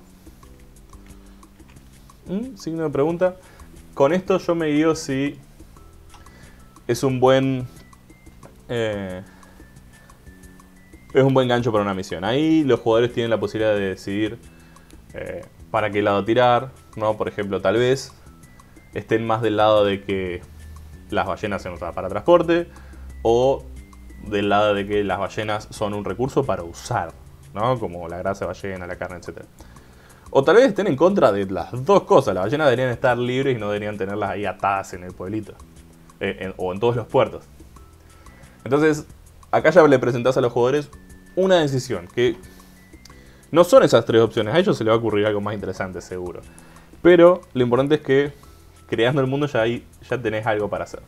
¿Mm? signo de pregunta, con esto yo me guío si es un buen eh, es un buen gancho para una misión. Ahí los jugadores tienen la posibilidad de decidir eh, para qué lado tirar, ¿no? Por ejemplo, tal vez estén más del lado de que las ballenas sean usadas para transporte o del lado de que las ballenas son un recurso para usar, ¿no? Como la grasa de ballena, la carne, etcétera. O tal vez estén en contra de las dos cosas. Las ballenas deberían estar libres y no deberían tenerlas ahí atadas en el pueblito. Eh, en, o en todos los puertos. Entonces, acá ya le presentás a los jugadores una decisión. Que no son esas tres opciones. A ellos se les va a ocurrir algo más interesante, seguro. Pero lo importante es que creando el mundo ya, hay, ya tenés algo para hacer.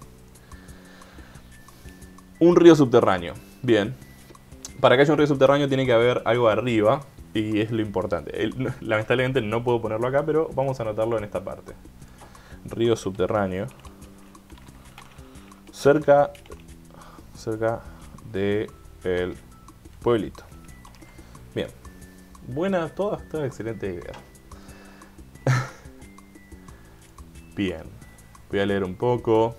Un río subterráneo. Bien. Para que haya un río subterráneo tiene que haber algo arriba. Y es lo importante. El, lamentablemente no puedo ponerlo acá, pero vamos a anotarlo en esta parte. Río subterráneo. Cerca, cerca de el pueblito. Bien. Buena, todas, todas excelentes ideas. Bien. Voy a leer un poco.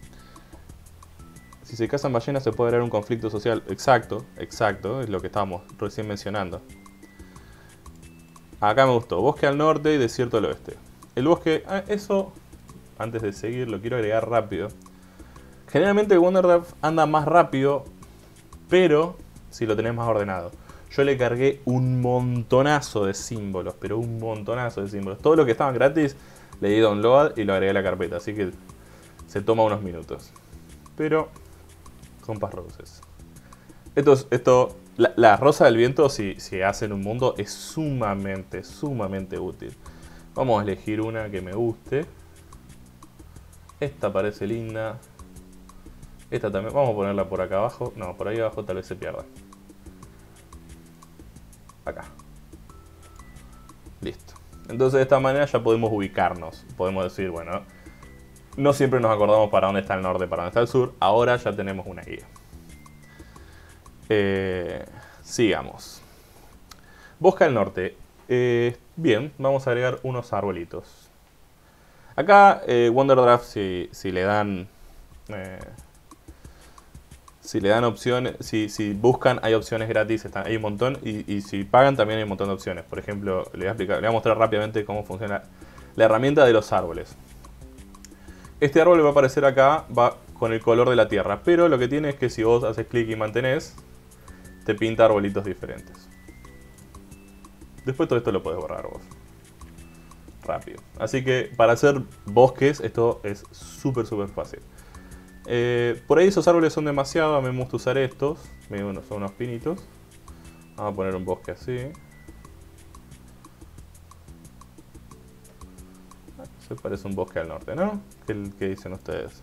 Si se cazan ballenas se puede dar un conflicto social. Exacto, exacto. Es lo que estábamos recién mencionando. Acá me gustó. Bosque al norte y desierto al oeste. El bosque... Eso, antes de seguir, lo quiero agregar rápido. Generalmente el Wonderdraft anda más rápido, pero si lo tenés más ordenado. Yo le cargué un montonazo de símbolos, pero un montonazo de símbolos. Todo lo que estaban gratis le di download y lo agregué a la carpeta, así que se toma unos minutos. Pero, compas roses. Esto, esto la, la rosa del viento, si, si hacen un mundo, es sumamente, sumamente útil. Vamos a elegir una que me guste. Esta parece linda. Esta también, vamos a ponerla por acá abajo. No, por ahí abajo tal vez se pierda. Acá. Listo. Entonces de esta manera ya podemos ubicarnos. Podemos decir, bueno, no siempre nos acordamos para dónde está el norte, para dónde está el sur. Ahora ya tenemos una guía. Eh, sigamos. Bosque al norte. Eh, bien, vamos a agregar unos arbolitos. Acá eh, Wonderdraft, si, si le dan... Eh, Si le dan opciones, si, si buscan, hay opciones gratis, están, hay un montón. Y, y si pagan, también hay un montón de opciones. Por ejemplo, le voy a explicar, le voy a mostrar rápidamente cómo funciona la herramienta de los árboles. Este árbol va a aparecer acá, va con el color de la tierra. Pero lo que tiene es que si vos haces clic y mantenés, te pinta arbolitos diferentes. Después todo esto lo podés borrar vos. Rápido. Así que para hacer bosques, esto es súper, súper fácil. Eh, por ahí esos árboles son demasiado, a mí me gusta usar estos. Son unos pinitos. Vamos a poner un bosque así. Se parece un bosque al norte, ¿no? ¿Qué, qué dicen ustedes?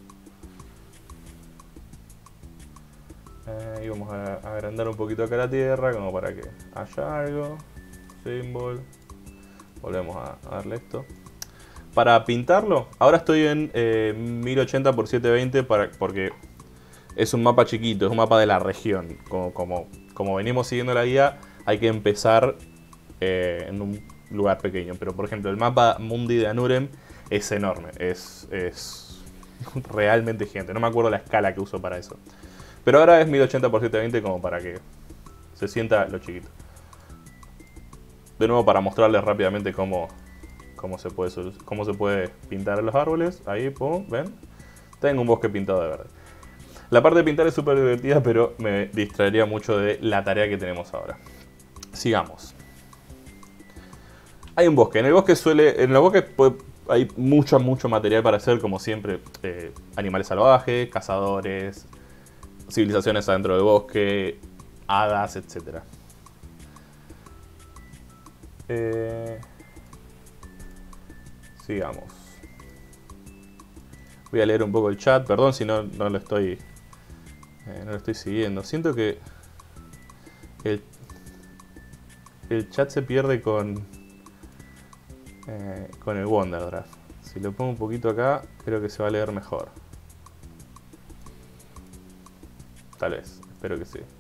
Eh, y vamos a agrandar un poquito acá la tierra, como para que haya algo. Symbol. Volvemos a, a darle esto. Para pintarlo, ahora estoy en eh, mil ochenta por setecientos veinte para, porque es un mapa chiquito, es un mapa de la región. Como, como, como venimos siguiendo la guía, hay que empezar eh, en un lugar pequeño. Pero por ejemplo, el mapa Mundi de Anurem es enorme, es, es realmente gigante. No me acuerdo la escala que uso para eso. Pero ahora es mil ochenta por setecientos veinte como para que se sienta lo chiquito. De nuevo, para mostrarles rápidamente cómo... Cómo se, puede, cómo se puede pintar los árboles. Ahí, pum, ven. Tengo un bosque pintado de verde. La parte de pintar es súper divertida, pero me distraería mucho de la tarea que tenemos ahora. Sigamos. Hay un bosque. En el bosque suele. En el bosque puede, hay mucho, mucho material para hacer, como siempre. Eh, animales salvajes, cazadores, civilizaciones adentro del bosque, hadas, etcétera. Eh. Sigamos. Voy a leer un poco el chat. Perdón si no, no lo estoy eh, no lo estoy siguiendo. Siento que el, el chat se pierde con eh, con el Wonderdraft. Si lo pongo un poquito acá, creo que se va a leer mejor. Tal vez. Espero que sí.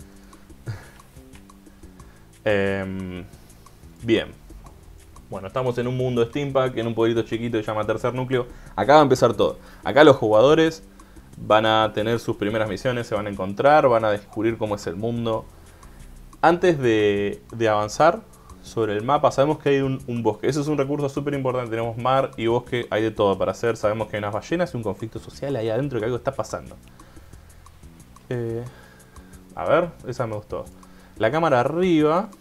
eh, bien. Bueno, estamos en un mundo steampunk, en un pueblito chiquito que se llama Tercer Núcleo. Acá va a empezar todo. Acá los jugadores Van a tener sus primeras misiones, se van a encontrar, van a descubrir cómo es el mundo. Antes de, de avanzar sobre el mapa, sabemos que hay un, un bosque. Eso es un recurso súper importante. Tenemos mar y bosque, hay de todo para hacer. Sabemos que hay unas ballenas y un conflicto social ahí adentro, que algo está pasando. Eh, a ver, esa me gustó. La cámara arriba.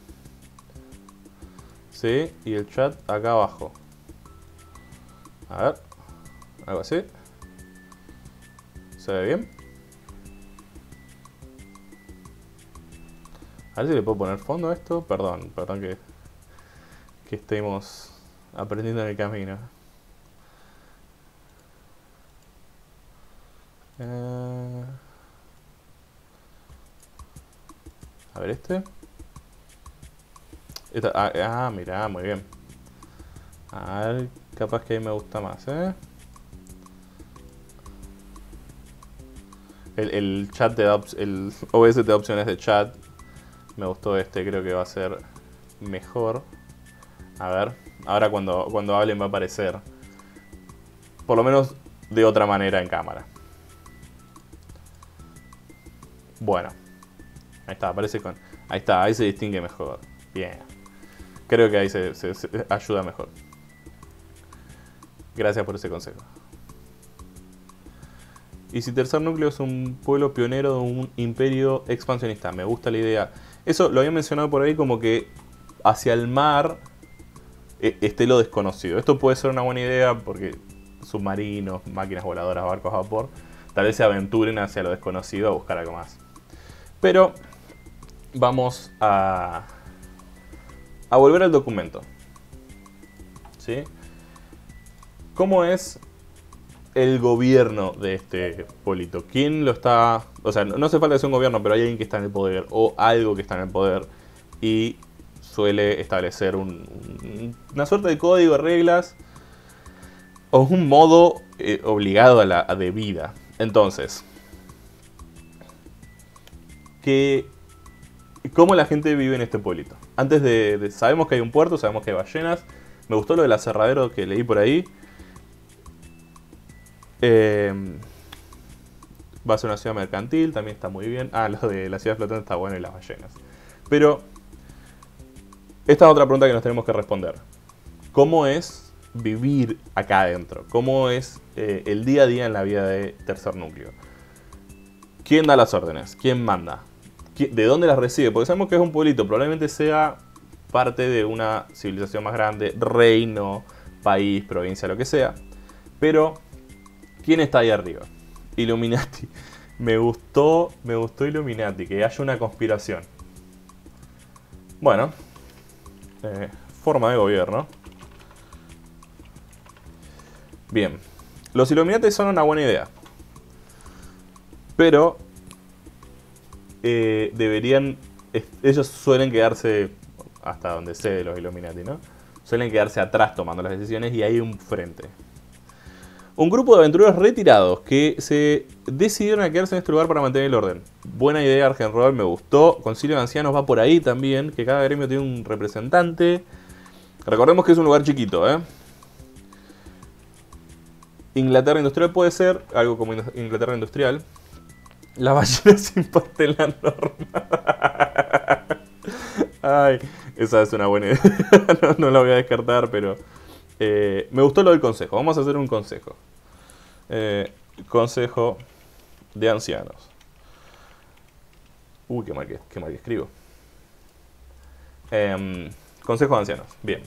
Sí, y el chat acá abajo. A ver, algo así. ¿Se ve bien? A ver si le puedo poner fondo a esto. Perdón, perdón que, que estemos aprendiendo en el camino. Eh, a ver este. Esta, ah, ah, mirá, muy bien. A ver, capaz que ahí me gusta más, ¿eh? El, el chat te da el O B S te da opciones de chat. Me gustó este, creo que va a ser mejor. A ver, ahora cuando, cuando hablen va a aparecer. Por lo menos de otra manera en cámara. Bueno. Ahí está, aparece con... Ahí está, ahí se distingue mejor. Bien. Creo que ahí se, se, se ayuda mejor. Gracias por ese consejo. Y si Tercer Núcleo es un pueblo pionero de un imperio expansionista. Me gusta la idea. Eso lo había mencionado por ahí como que hacia el mar esté lo desconocido. Esto puede ser una buena idea porque submarinos, máquinas voladoras, barcos a vapor, tal vez se aventuren hacia lo desconocido a buscar algo más. Pero vamos a, a volver al documento. ¿Sí? ¿Cómo es el gobierno de este pueblito? ¿Quién lo está...? O sea, no hace falta que sea un gobierno, pero hay alguien que está en el poder o algo que está en el poder y suele establecer un, un, una suerte de código de reglas o un modo eh, obligado a la a de vida. Entonces, ¿qué, ¿cómo la gente vive en este pueblito? Antes de, de... Sabemos que hay un puerto, sabemos que hay ballenas. Me gustó lo del aserradero que leí por ahí. Eh, va a ser una ciudad mercantil, también está muy bien. Ah, lo de la ciudad flotante está bueno y las ballenas. Pero esta es otra pregunta que nos tenemos que responder. ¿Cómo es vivir acá adentro? ¿Cómo es eh, el día a día en la vida de Tercer Núcleo? ¿Quién da las órdenes? ¿Quién manda? ¿De dónde las recibe? Porque sabemos que es un pueblito, probablemente sea parte de una civilización más grande, reino, país, provincia, lo que sea. Pero ¿quién está ahí arriba? Illuminati. Me gustó, me gustó Illuminati, que haya una conspiración. Bueno, eh, forma de gobierno. Bien, los Illuminati son una buena idea. Pero eh, deberían... Ellos suelen quedarse, hasta donde sé de los Illuminati, ¿no? Suelen quedarse atrás tomando las decisiones y hay un frente. Un grupo de aventureros retirados que se decidieron a quedarse en este lugar para mantener el orden. Buena idea, Argenroll, me gustó. Concilio de Ancianos va por ahí también, que cada gremio tiene un representante. Recordemos que es un lugar chiquito, ¿eh? Inglaterra Industrial puede ser, algo como Inglaterra Industrial. Las ballenas imparten la norma. Ay, esa es una buena idea. no, no la voy a descartar, pero... Eh, me gustó lo del consejo. Vamos a hacer un consejo. Eh, consejo de ancianos. Uy, qué mal que, qué mal que escribo. Eh, consejo de ancianos. Bien.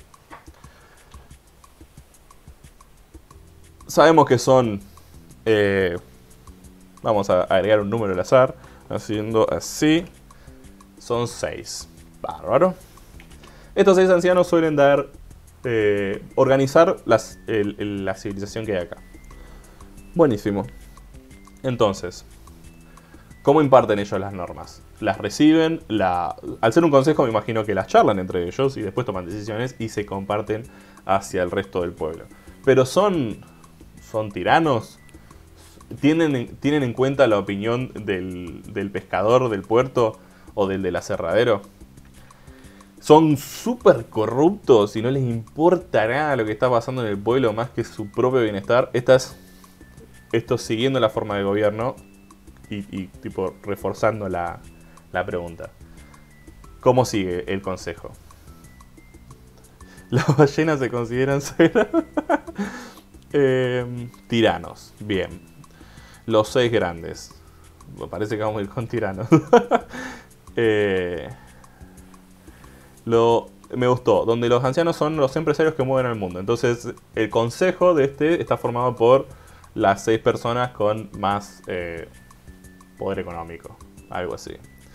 Sabemos que son... Eh, vamos a agregar un número al azar. Haciendo así. Son seis. Bárbaro. Estos seis ancianos suelen dar... Eh, organizar las, el, el, la civilización que hay acá. Buenísimo. Entonces, ¿cómo imparten ellos las normas? Las reciben, la, al ser un consejo me imagino que las charlan entre ellos y después toman decisiones y se comparten hacia el resto del pueblo. Pero son, son tiranos, ¿Tienen, ¿tienen en cuenta la opinión del, del pescador del puerto o del del aserradero? Son súper corruptos y no les importa nada lo que está pasando en el pueblo más que su propio bienestar. Esta es esto siguiendo la forma de gobierno y, y tipo reforzando la, la pregunta. ¿Cómo sigue el consejo? Las ballenas se consideran ser eh, tiranos. Bien. Los seis grandes. Me parece que vamos a ir con tiranos. eh, lo, me gustó. Donde los ancianos son los empresarios que mueven el mundo. Entonces, el consejo de este está formado por las seis personas con más eh, poder económico. Algo así.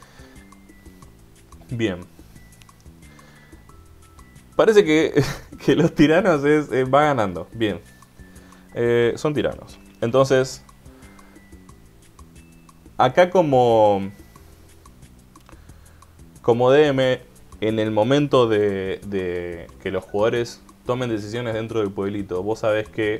Bien. Parece que, que los tiranos es, eh, va ganando. Bien. Eh, son tiranos. Entonces, acá como, como D M, en el momento de, de que los jugadores tomen decisiones dentro del pueblito, vos sabés que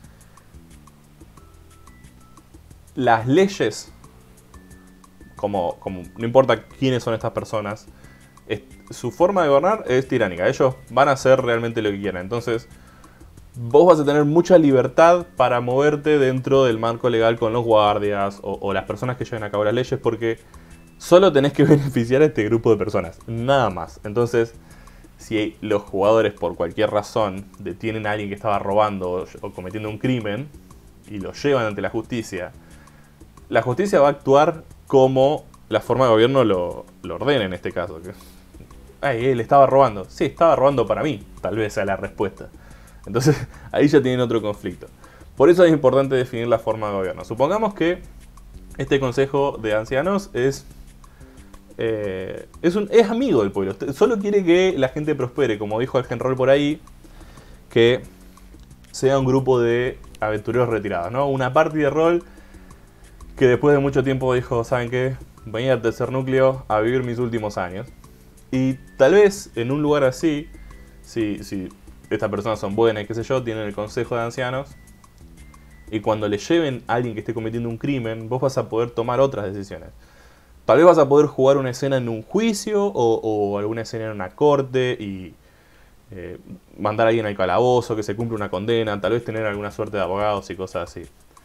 las leyes, como, como no importa quiénes son estas personas, es, su forma de gobernar es tiránica. Ellos van a hacer realmente lo que quieran. Entonces, vos vas a tener mucha libertad para moverte dentro del marco legal con los guardias o, o las personas que lleven a cabo las leyes, porque solo tenés que beneficiar a este grupo de personas, nada más. Entonces, si los jugadores por cualquier razón detienen a alguien que estaba robando o, o cometiendo un crimen y lo llevan ante la justicia, la justicia va a actuar como la forma de gobierno lo, lo ordena en este caso. Que, ay, él estaba robando. Sí, estaba robando para mí, tal vez sea la respuesta. Entonces, ahí ya tienen otro conflicto. Por eso es importante definir la forma de gobierno. Supongamos que este consejo de ancianos es, eh, es, un, es amigo del pueblo. Solo quiere que la gente prospere, como dijo Algenrol por ahí, que sea un grupo de aventureros retirados, ¿no? Una party de rol que después de mucho tiempo dijo, ¿saben qué? Voy al tercer núcleo a vivir mis últimos años. Y tal vez en un lugar así, si, si estas personas son buenas y qué sé yo, tienen el consejo de ancianos, y cuando le lleven a alguien que esté cometiendo un crimen, vos vas a poder tomar otras decisiones. Tal vez vas a poder jugar una escena en un juicio o, o alguna escena en una corte y eh, mandar a alguien al calabozo, que se cumpla una condena, tal vez tener alguna suerte de abogados y cosas así.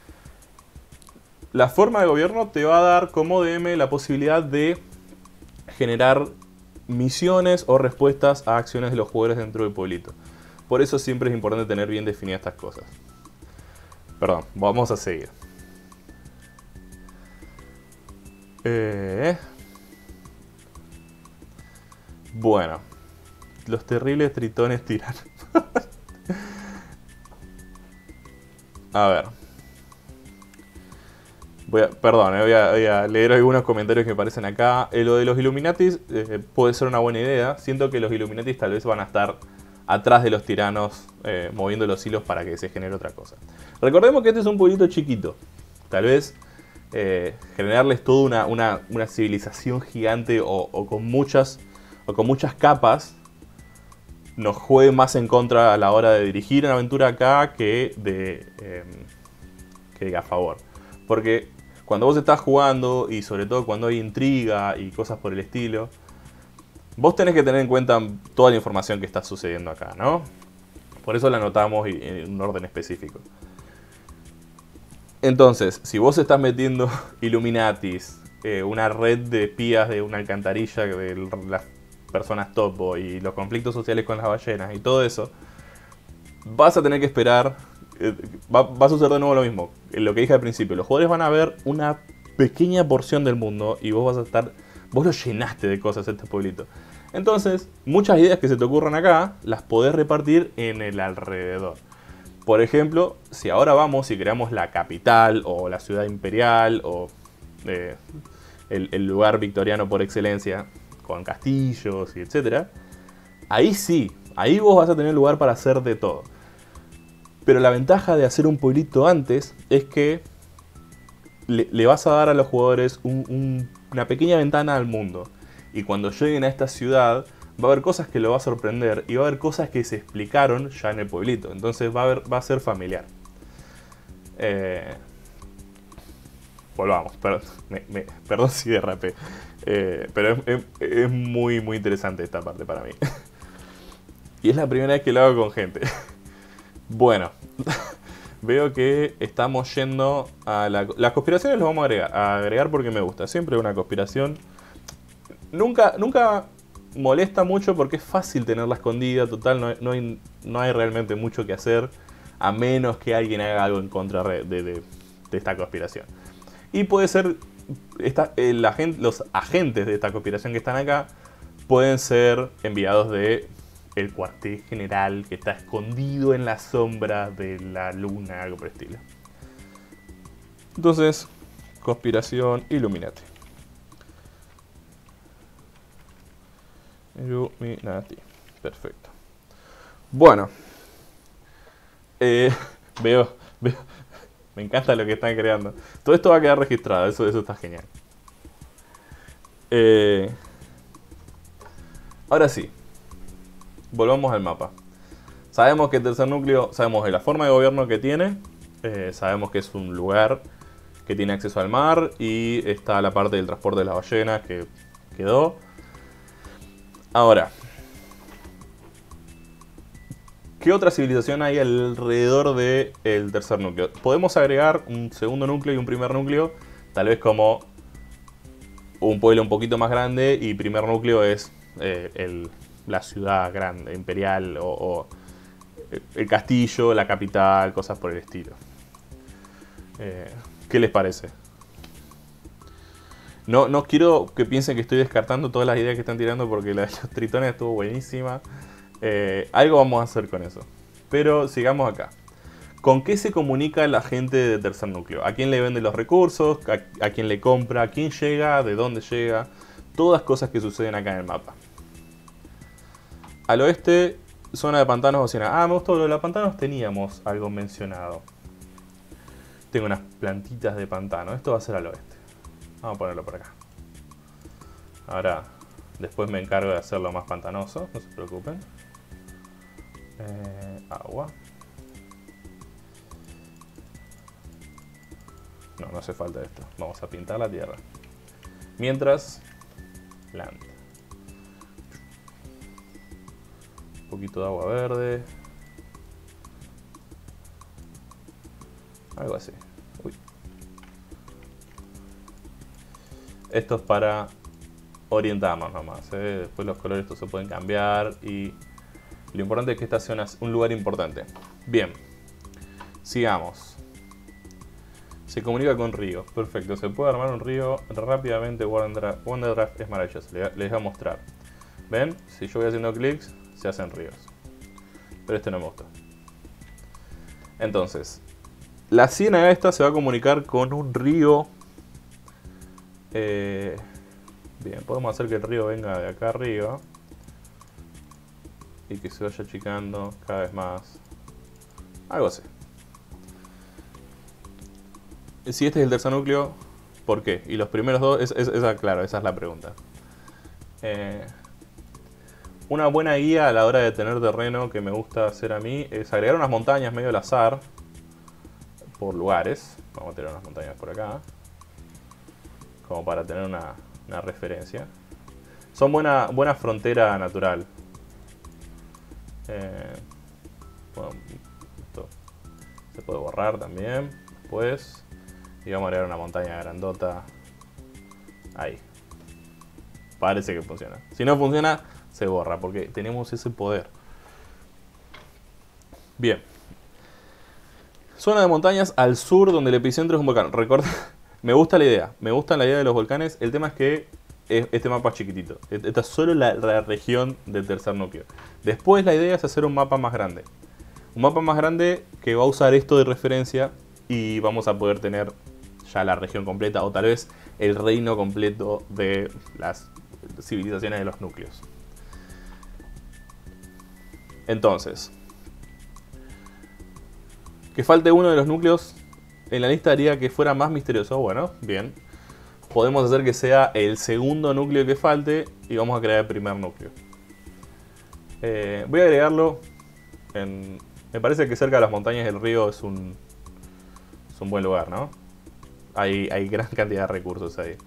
La forma de gobierno te va a dar como D M la posibilidad de generar misiones o respuestas a acciones de los jugadores dentro del pueblito. Por eso siempre es importante tener bien definidas estas cosas. Perdón, vamos a seguir. Eh... Bueno, los terribles tritones tiranos. A ver. Voy a, perdón, eh, voy, a, voy a leer algunos comentarios que me aparecen acá. Eh, lo de los Illuminatis eh, puede ser una buena idea. Siento que los Illuminatis tal vez van a estar atrás de los tiranos, eh, moviendo los hilos para que se genere otra cosa. Recordemos que este es un pueblito chiquito. Tal vez eh, generarles toda una, una, una civilización gigante o, o, con muchas, o con muchas capas nos juegue más en contra a la hora de dirigir una aventura acá que, de, eh, que a favor. Porque cuando vos estás jugando, y sobre todo cuando hay intriga y cosas por el estilo, vos tenés que tener en cuenta toda la información que está sucediendo acá, ¿no? Por eso la anotamos en un orden específico. Entonces, si vos estás metiendo Illuminatis, eh, una red de espías de una alcantarilla de las personas topo y los conflictos sociales con las ballenas y todo eso, vas a tener que esperar. Va, va a suceder de nuevo lo mismo. Lo que dije al principio, los jugadores van a ver una pequeña porción del mundo y vos vas a estar, vos lo llenaste de cosas este pueblito. Entonces, muchas ideas que se te ocurran acá las podés repartir en el alrededor. Por ejemplo, si ahora vamos y creamos la capital o la ciudad imperial o eh, el, el lugar victoriano por excelencia con castillos y etcétera, ahí sí, ahí vos vas a tener lugar para hacer de todo. Pero la ventaja de hacer un pueblito antes es que le, le vas a dar a los jugadores un, un, una pequeña ventana al mundo. Y cuando lleguen a esta ciudad va a haber cosas que lo va a sorprender y va a haber cosas que se explicaron ya en el pueblito. Entonces va a, haber, va a ser familiar. Eh, volvamos, perdón, me, me, perdón si derrapé. Eh, pero es, es, es muy muy interesante esta parte para mí. Y es la primera vez que lo hago con gente. Bueno, veo que estamos yendo a la... Las conspiraciones las vamos a agregar, a agregar porque me gusta. Siempre una conspiración. Nunca, nunca molesta mucho porque es fácil tenerla escondida. Total, no hay, no hay, no hay realmente mucho que hacer. A menos que alguien haga algo en contra de, de, de esta conspiración. Y puede ser... Esta, el agente, los agentes de esta conspiración que están acá pueden ser enviados de... el cuartel general que está escondido en la sombra de la luna, algo por el estilo. Entonces, conspiración Illuminati. Illuminati. Perfecto. Bueno. Eh, veo, veo. Me encanta lo que están creando. Todo esto va a quedar registrado. Eso, eso está genial. Eh, ahora sí. Volvamos al mapa. Sabemos que el tercer núcleo, sabemos de la forma de gobierno que tiene, eh, sabemos que es un lugar que tiene acceso al mar y está la parte del transporte de las ballenas que quedó. Ahora, ¿qué otra civilización hay alrededor del tercer núcleo? Podemos agregar un segundo núcleo y un primer núcleo, tal vez como un pueblo un poquito más grande y primer núcleo es eh, el... la ciudad grande, imperial, o, o el castillo, la capital, cosas por el estilo. Eh, ¿Qué les parece? No, no quiero que piensen que estoy descartando todas las ideas que están tirando porque la de los tritones estuvo buenísima. Eh, algo vamos a hacer con eso. Pero sigamos acá. ¿Con qué se comunica la gente de tercer núcleo? ¿A quién le vende los recursos? ¿A, a quién le compra? ¿A quién llega? ¿De dónde llega? Todas cosas que suceden acá en el mapa. Al oeste, zona de pantanos oceanos. Ah, me gustó lo de los pantanos, teníamos algo mencionado. Tengo unas plantitas de pantano. Esto va a ser al oeste. Vamos a ponerlo por acá. Ahora, después me encargo de hacerlo más pantanoso, no se preocupen. Eh, agua. No, no hace falta esto. Vamos a pintar la tierra. Mientras, land. Un poquito de agua verde. Algo así. Uy. Esto es para orientarnos nomás, ¿eh? Después los colores estos se pueden cambiar. Y lo importante es que esta sea un lugar importante. Bien. Sigamos. Se comunica con ríos. Perfecto. Se puede armar un río rápidamente. Wonderdraft es maravilloso. Les voy a mostrar. ¿Ven? Si yo voy haciendo clics, se hacen ríos. Pero este no me gusta. Entonces, la ciénaga esta se va a comunicar con un río. Eh, bien, podemos hacer que el río venga de acá arriba. Y que se vaya achicando cada vez más. Algo así. Si este es el tercer núcleo, ¿por qué? Y los primeros dos, es, es, esa, claro, esa es la pregunta. Eh, una buena guía a la hora de tener terreno que me gusta hacer a mí es agregar unas montañas medio al azar. Por lugares. Vamos a tener unas montañas por acá. Como para tener una, una referencia. Son buena, buena frontera natural. Eh, bueno, esto se puede borrar también. Después. Y vamos a agregar una montaña grandota. Ahí. Parece que funciona. Si no funciona, se borra. Porque tenemos ese poder. Bien. Zona de montañas al sur donde el epicentro es un volcán. Recuerda, me gusta la idea. Me gusta la idea de los volcanes. El tema es que este mapa es chiquitito. Esta es solo la, la región del tercer núcleo. Después la idea es hacer un mapa más grande. Un mapa más grande que va a usar esto de referencia. Y vamos a poder tener ya la región completa. O tal vez el reino completo de las civilizaciones de los núcleos. Entonces, que falte uno de los núcleos en la lista haría que fuera más misterioso. Bueno, bien. Podemos hacer que sea el segundo núcleo que falte y vamos a crear el primer núcleo. Eh, voy a agregarlo en... Me parece que cerca de las montañas del río es un, es un buen lugar, ¿no? Hay, hay gran cantidad de recursos ahí.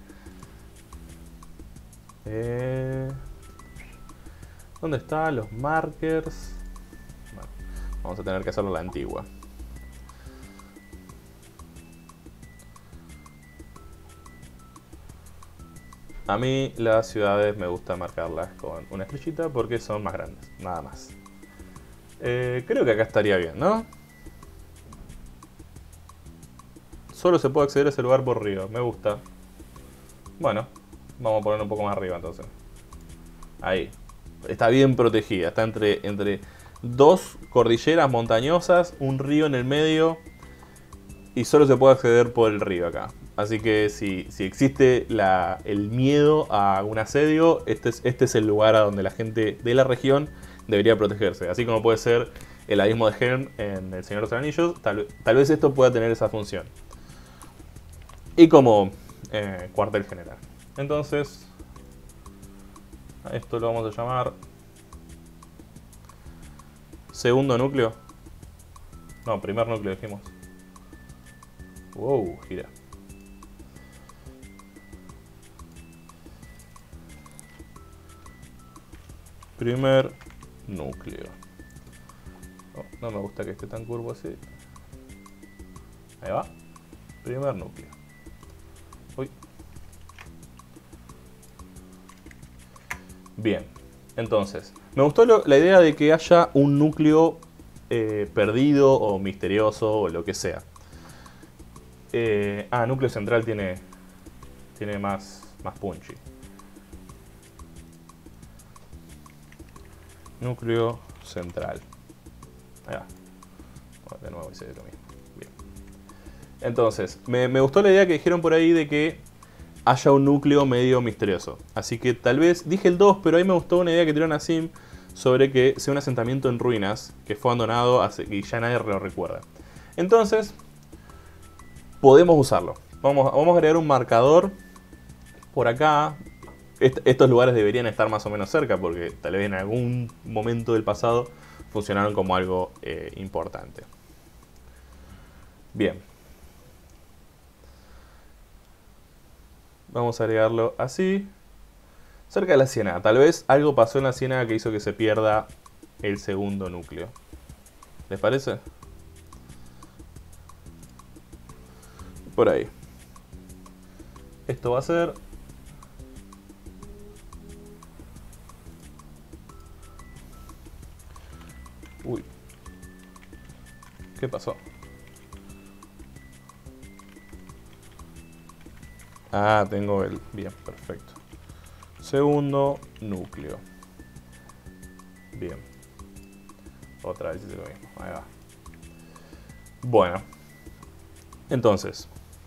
Eh, ¿Dónde están los markers? Bueno, vamos a tener que hacerlo a la antigua. A mí las ciudades me gusta marcarlas con una estrellita porque son más grandes, nada más. Eh, creo que acá estaría bien, ¿no? Solo se puede acceder a ese lugar por río, me gusta. Bueno, vamos a ponerlo un poco más arriba entonces. Ahí. Está bien protegida, está entre, entre dos cordilleras montañosas, un río en el medio y solo se puede acceder por el río acá. Así que si, si existe la, el miedo a un asedio, este es, este es el lugar a donde la gente de la región debería protegerse. Así como puede ser el abismo de Helm en El Señor de los Anillos, tal, tal vez esto pueda tener esa función. Y como eh, cuartel general. Entonces, a esto lo vamos a llamar segundo núcleo. No, primer núcleo dijimos. Wow, gira. Primer núcleo. Oh, no me gusta que esté tan curvo así. Ahí va. Primer núcleo. Uy. Bien. Entonces, me gustó lo, la idea de que haya un núcleo eh, perdido o misterioso o lo que sea. Eh, ah, núcleo central tiene, tiene más, más punchy. Núcleo central. Ahí va. Bueno, de nuevo hice lo mismo. Bien. Entonces, me, me gustó la idea que dijeron por ahí de que haya un núcleo medio misterioso. Así que tal vez, dije el dos, pero ahí me gustó una idea que tiraron a Sim sobre que sea un asentamiento en ruinas, que fue abandonado hace, y ya nadie lo recuerda. Entonces, podemos usarlo. Vamos, vamos a agregar un marcador por acá. Est estos lugares deberían estar más o menos cerca porque tal vez en algún momento del pasado funcionaron como algo eh, importante. Bien. Vamos a agregarlo así. Cerca de la ciénaga. Tal vez algo pasó en la ciénaga que hizo que se pierda el segundo núcleo. ¿Les parece? Por ahí. Esto va a ser... Uy. ¿Qué pasó? Ah, tengo el... Bien, perfecto. Segundo núcleo. Bien. Otra vez hice lo mismo. Ahí va. Bueno. Entonces.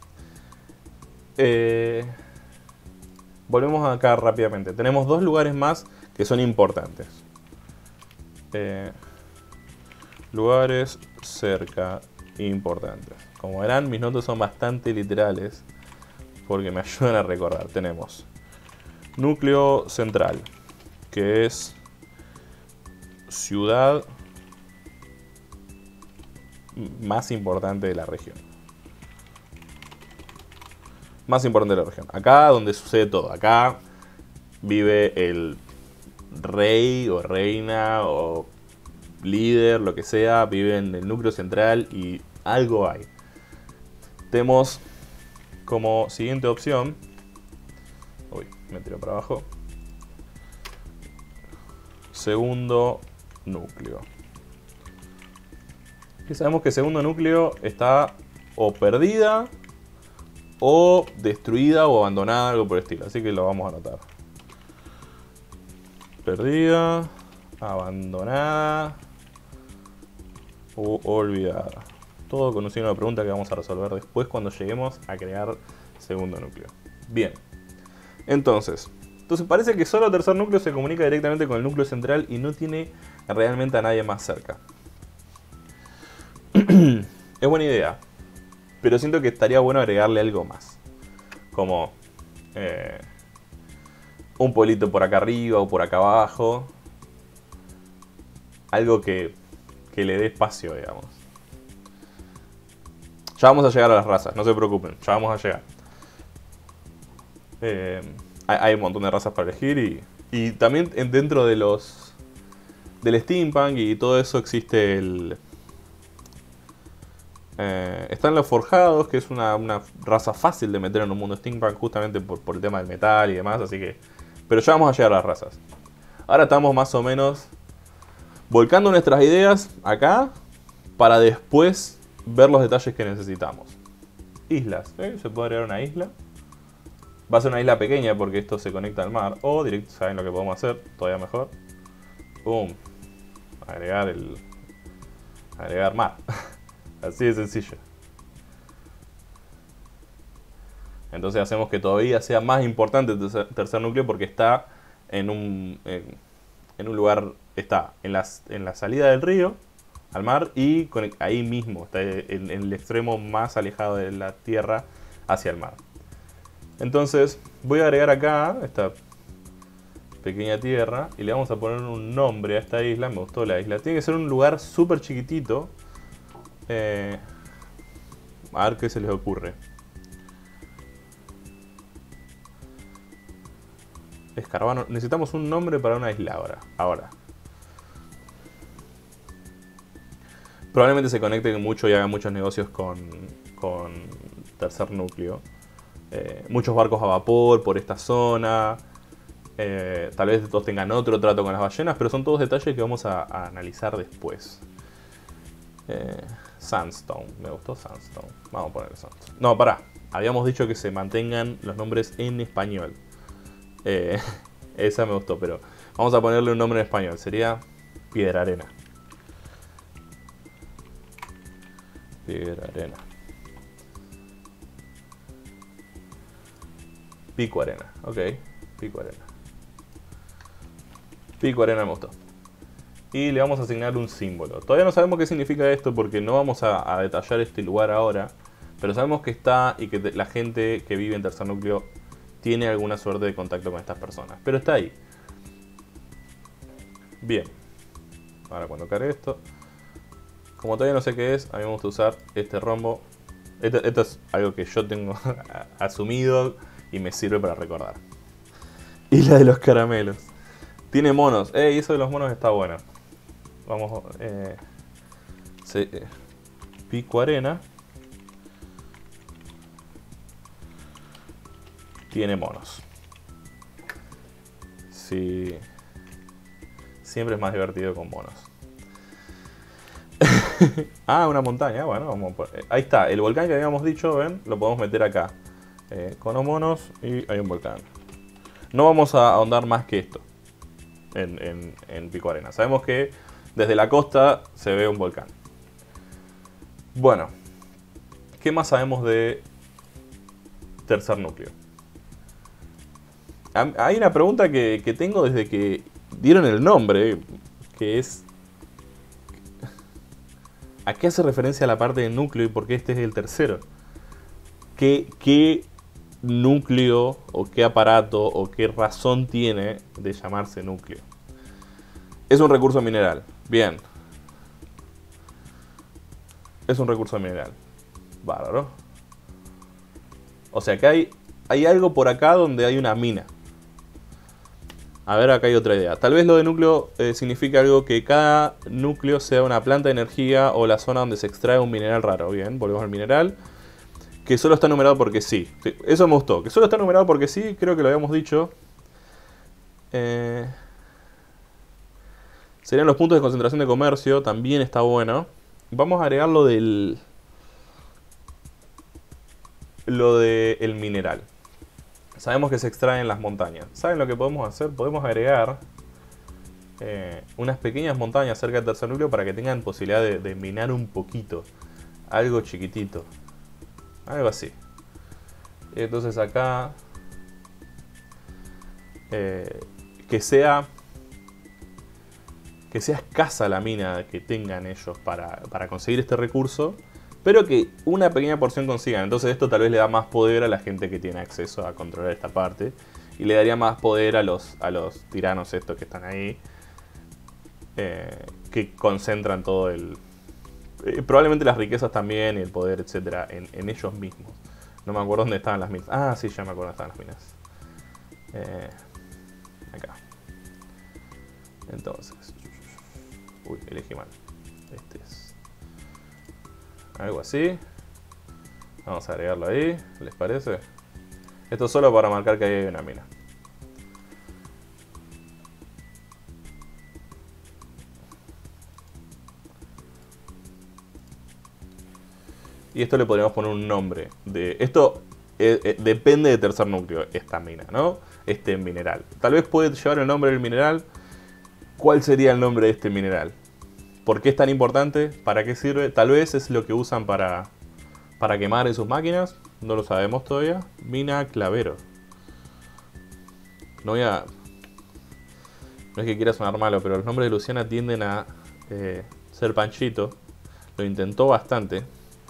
Eh, volvemos acá rápidamente. Tenemos dos lugares más que son importantes. Eh, lugares cerca importantes. Como verán, mis notas son bastante literales porque me ayudan a recordar. Tenemos núcleo central, que es ciudad más importante de la región. Más importante de la región. Acá donde sucede todo. Acá vive el rey o reina o líder, lo que sea. Vive en el núcleo central y algo hay. Tenemos como siguiente opción... Uy, me tiró para abajo. Segundo núcleo. Y sabemos que el segundo núcleo está o perdida, o destruida, o abandonada, algo por el estilo. Así que lo vamos a anotar. Perdida, abandonada o olvidada. Todo con un signo de pregunta que vamos a resolver después cuando lleguemos a crear segundo núcleo. Bien. Entonces, entonces parece que solo el tercer núcleo se comunica directamente con el núcleo central y no tiene realmente a nadie más cerca. Es buena idea, pero siento que estaría bueno agregarle algo más. Como eh, un pueblito por acá arriba o por acá abajo. Algo que, que le dé espacio, digamos. Ya vamos a llegar a las razas, no se preocupen, ya vamos a llegar. Eh, hay, hay un montón de razas para elegir y, y también dentro de los del steampunk y todo eso existe el Eh, están los forjados, que es una, una raza fácil de meter en un mundo steampunk justamente por, por el tema del metal y demás, así que... Pero ya vamos a llegar a las razas. Ahora estamos más o menos volcando nuestras ideas acá para después ver los detalles que necesitamos. Islas, ¿eh? Se puede agregar una isla. Va a ser una isla pequeña porque esto se conecta al mar. O directo, ¿saben lo que podemos hacer? Todavía mejor. Pum. Agregar el... Agregar mar. Así de sencillo. Entonces hacemos que todavía sea más importante el tercer, tercer núcleo porque está en un, en, en un lugar, está en, las, en la salida del río al mar y con, ahí mismo, está en, en el extremo más alejado de la tierra hacia el mar. Entonces voy a agregar acá esta pequeña tierra y le vamos a poner un nombre a esta isla. Me gustó la isla. Tiene que ser un lugar súper chiquitito. Eh, a ver qué se les ocurre. Escarbano. Necesitamos un nombre para una isla ahora. Ahora. Probablemente se conecte mucho y haga muchos negocios con, con tercer núcleo. Eh, muchos barcos a vapor por esta zona. Eh, tal vez todos tengan otro trato con las ballenas, pero son todos detalles que vamos a, a analizar después. Eh, Sandstone. Me gustó Sandstone. Vamos a poner Sandstone. No, pará. Habíamos dicho que se mantengan los nombres en español. Eh, esa me gustó, pero vamos a ponerle un nombre en español. Sería Piedra Arena. Piedra Arena. Pico Arena. Ok. Pico Arena. Pico Arena me gustó. Y le vamos a asignar un símbolo. Todavía no sabemos qué significa esto porque no vamos a, a detallar este lugar ahora. Pero sabemos que está y que la gente que vive en tercer núcleo tiene alguna suerte de contacto con estas personas. Pero está ahí. Bien. Ahora cuando cargue esto. Como todavía no sé qué es, a mí me gusta usar este rombo. Esto, esto es algo que yo tengo asumido y me sirve para recordar. Isla de los caramelos. Tiene monos. Ey, eso de los monos está bueno. Vamos. Eh, se, eh, Pico Arena. Tiene monos. Sí. Siempre es más divertido con monos. Ah, una montaña. Bueno, vamos a poner. Ahí está. El volcán que habíamos dicho, ven, lo podemos meter acá. Eh, con los monos y hay un volcán. No vamos a ahondar más que esto. En, en, en Pico Arena. Sabemos que desde la costa se ve un volcán. Bueno. ¿Qué más sabemos de tercer núcleo? Hay una pregunta que, que tengo desde que dieron el nombre, que es ¿a qué hace referencia la parte del núcleo y por qué este es el tercero? ¿Qué, qué núcleo o qué aparato o qué razón tiene de llamarse núcleo? Es un recurso mineral. Bien. Es un recurso mineral. Bárbaro. O sea que hay, hay algo por acá donde hay una mina. A ver, acá hay otra idea. Tal vez lo de núcleo eh, significa algo que cada núcleo sea una planta de energía o la zona donde se extrae un mineral raro. Bien, volvemos al mineral. Que solo está numerado porque sí. Eso me gustó. Que solo está numerado porque sí, creo que lo habíamos dicho. Eh, serían los puntos de concentración de comercio. También está bueno. Vamos a agregar lo del... Lo del mineral. Sabemos que se extrae en las montañas. ¿Saben lo que podemos hacer? Podemos agregar eh, unas pequeñas montañas cerca del tercer núcleo para que tengan posibilidad de, de minar un poquito. Algo chiquitito. Algo así. Entonces acá... Eh, que sea... Que sea escasa la mina que tengan ellos para, para conseguir este recurso. Pero que una pequeña porción consigan. Entonces esto tal vez le da más poder a la gente que tiene acceso a controlar esta parte. Y le daría más poder a los, a los tiranos estos que están ahí. Eh, que concentran todo el... Eh, probablemente las riquezas también, el poder, etcétera, en, en ellos mismos. No me acuerdo dónde estaban las minas. Ah, sí, ya me acuerdo dónde estaban las minas. Eh, acá. Entonces... Uy, elegí mal. Este es... Algo así. Vamos a agregarlo ahí, ¿les parece? Esto solo para marcar que ahí hay una mina. Y esto le podríamos poner un nombre. De, esto eh, eh, depende de tercer núcleo, esta mina, ¿no? Este mineral. Tal vez puede llevar el nombre del mineral. ¿Cuál sería el nombre de este mineral? ¿Por qué es tan importante? ¿Para qué sirve? Tal vez es lo que usan para, para quemar en sus máquinas. No lo sabemos todavía. Mina clavero. No voy a... No es que quiera sonar malo, pero los nombres de Luciana tienden a eh, ser panchito. Lo intentó bastante.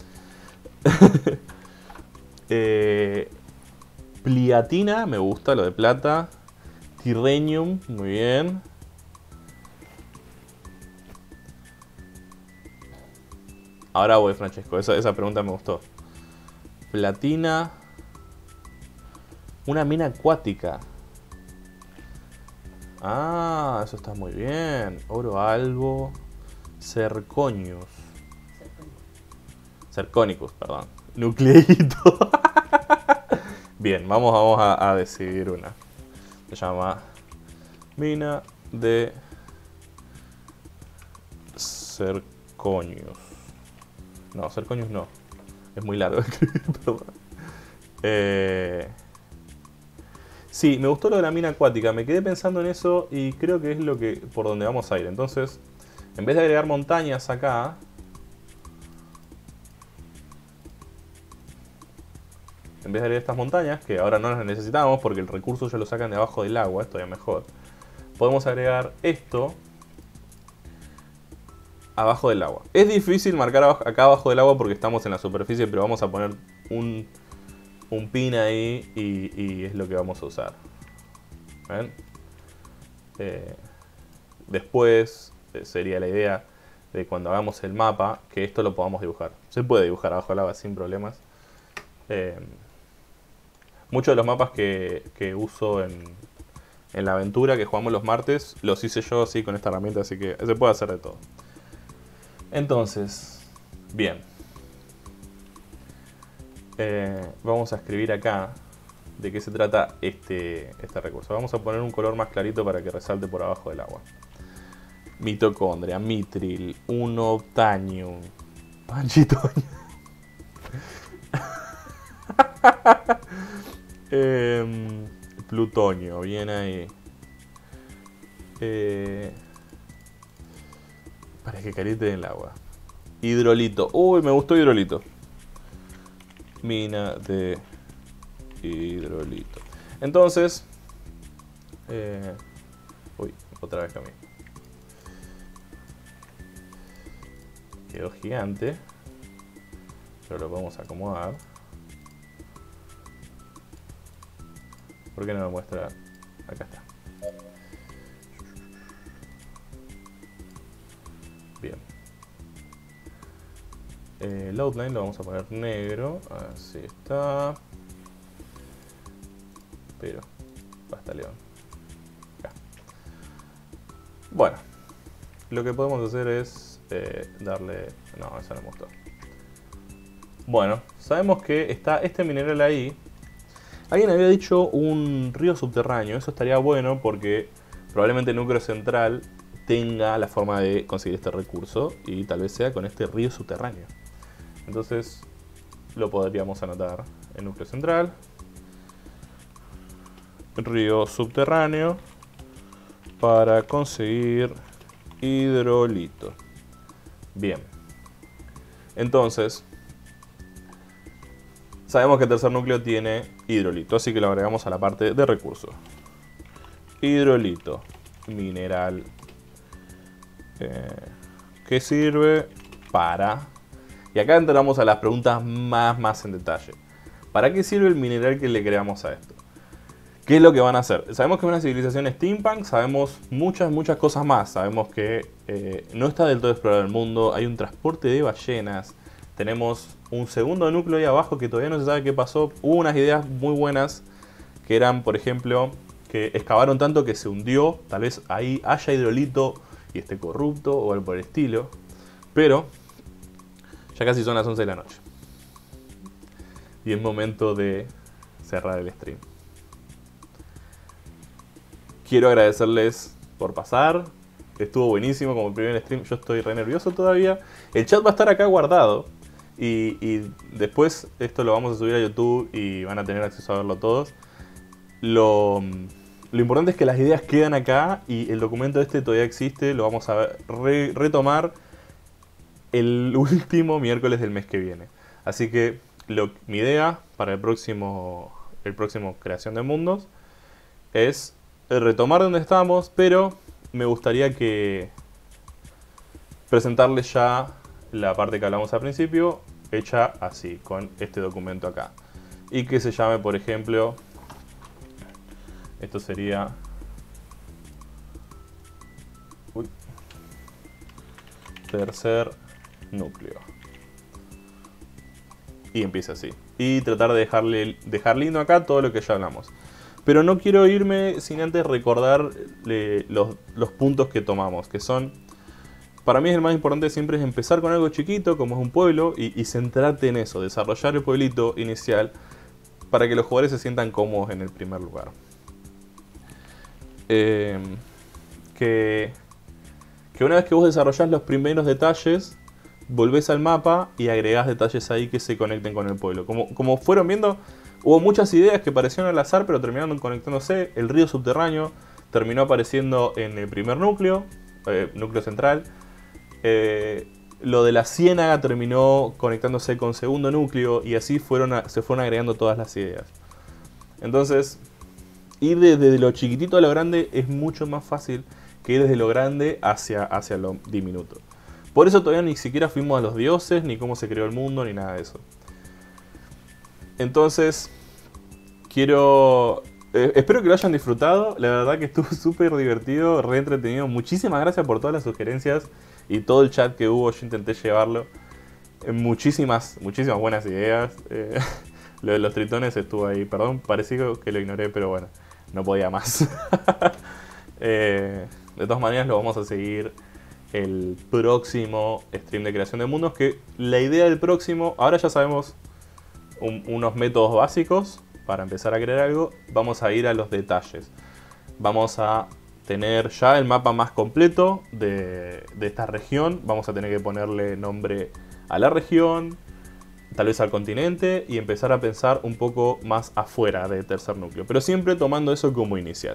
eh, Pliatina, me gusta lo de plata. Tirrenium, muy bien. Ahora voy, Francesco, esa, esa pregunta me gustó. Platina. Una mina acuática. Ah, eso está muy bien. Oro albo. Zirconius. Zirconicus, perdón. Nucleito. Bien, vamos, vamos a, a decidir una. Se llama mina de Zirconius. No, Zirconius no. Es muy largo de escribir, perdón. Eh... Sí, me gustó lo de la mina acuática. Me quedé pensando en eso y creo que es lo que por donde vamos a ir. Entonces, en vez de agregar montañas acá, en vez de agregar estas montañas, que ahora no las necesitamos porque el recurso ya lo sacan de abajo del agua, esto ya mejor, podemos agregar esto abajo del agua. Es difícil marcar abajo, acá abajo del agua porque estamos en la superficie, pero vamos a poner un, un pin ahí y, y es lo que vamos a usar. ¿Ven? Eh, después eh, sería la idea de cuando hagamos el mapa que esto lo podamos dibujar. Se puede dibujar abajo del agua sin problemas. Eh, muchos de los mapas que, que uso en, en la aventura que jugamos los martes los hice yo así con esta herramienta, así que se puede hacer de todo. Entonces, bien. Eh, vamos a escribir acá de qué se trata este, este recurso. Vamos a poner un color más clarito para que resalte por abajo del agua. Mitocondria, mitril, unobtainium, panchitoño. eh, plutonio, bien ahí. Eh, para que caliente en el agua. Hidrolito. Uy, me gustó hidrolito. Mina de hidrolito. Entonces, eh, uy, otra vez camino. Quedó gigante, pero lo podemos acomodar. ¿Por qué no me muestra? Acá está. Bien. Eh, el outline lo vamos a poner negro. Así está. Pero basta león. Acá. Bueno, lo que podemos hacer es eh, darle... No, eso no me gustó. Bueno, sabemos que está este mineral ahí. Alguien había dicho un río subterráneo. Eso estaría bueno porque probablemente el núcleo central tenga la forma de conseguir este recurso y tal vez sea con este río subterráneo. Entonces lo podríamos anotar en núcleo central. Río subterráneo para conseguir hidrolito. Bien. Entonces, sabemos que el tercer núcleo tiene hidrolito, así que lo agregamos a la parte de recursos. Hidrolito, mineral, eh, que sirve para... Y acá entramos a las preguntas más, más en detalle. ¿Para qué sirve el mineral que le creamos a esto? ¿Qué es lo que van a hacer? Sabemos que es una civilización steampunk, sabemos muchas, muchas cosas más. Sabemos que eh, no está del todo explorado el mundo, hay un transporte de ballenas. Tenemos un segundo núcleo ahí abajo que todavía no se sabe qué pasó. Hubo unas ideas muy buenas que eran, por ejemplo, que excavaron tanto que se hundió. Tal vez ahí haya hidrolito y esté corrupto o algo por el estilo. Pero Ya casi son las once de la noche. Y es momento de cerrar el stream. Quiero agradecerles por pasar. Estuvo buenísimo como el primer stream. Yo estoy re nervioso todavía. El chat va a estar acá guardado. Y, y después esto lo vamos a subir a YouTube y van a tener acceso a verlo todos. Lo, lo importante es que las ideas quedan acá y el documento este todavía existe. Lo vamos a ver, re, retomar el último miércoles del mes que viene. Así que lo, mi idea para el próximo, el próximo Creación de Mundos es retomar donde estábamos, pero me gustaría que presentarles ya la parte que hablamos al principio, hecha así, con este documento acá. Y que se llame, por ejemplo, esto sería... Uy, tercer núcleo. Y empieza así. Y tratar de dejarle, dejar lindo acá todo lo que ya hablamos. Pero no quiero irme sin antes recordar eh, los, los puntos que tomamos, que son... Para mí es el más importante siempre es empezar con algo chiquito, como es un pueblo, y, y centrarte en eso, desarrollar el pueblito inicial para que los jugadores se sientan cómodos en el primer lugar. Eh, que, que una vez que vos desarrollás los primeros detalles, volvés al mapa y agregás detalles ahí que se conecten con el pueblo. Como, como fueron viendo... Hubo muchas ideas que parecieron al azar, pero terminaron conectándose. El río subterráneo terminó apareciendo en el primer núcleo, eh, núcleo central. Eh, lo de la ciénaga terminó conectándose con segundo núcleo y así fueron a, se fueron agregando todas las ideas. Entonces, ir desde lo chiquitito a lo grande es mucho más fácil que ir desde lo grande hacia, hacia lo diminuto. Por eso todavía ni siquiera fuimos a los dioses, ni cómo se creó el mundo, ni nada de eso. Entonces, quiero... Eh, espero que lo hayan disfrutado. La verdad que estuvo súper divertido, re entretenido. Muchísimas gracias por todas las sugerencias y todo el chat que hubo. Yo intenté llevarlo. Eh, muchísimas, muchísimas buenas ideas. Eh, lo de los tritones estuvo ahí. Perdón, pareció que lo ignoré, pero bueno, no podía más. eh, de todas maneras, lo vamos a seguir el próximo stream de creación de mundos. Que la idea del próximo, ahora ya sabemos... Un, unos métodos básicos para empezar a crear algo. Vamos a ir a los detalles. Vamos a tener ya el mapa más completo de, de esta región. Vamos a tener que ponerle nombre a la región, tal vez al continente, y empezar a pensar un poco más afuera del tercer núcleo, pero siempre tomando eso como inicial.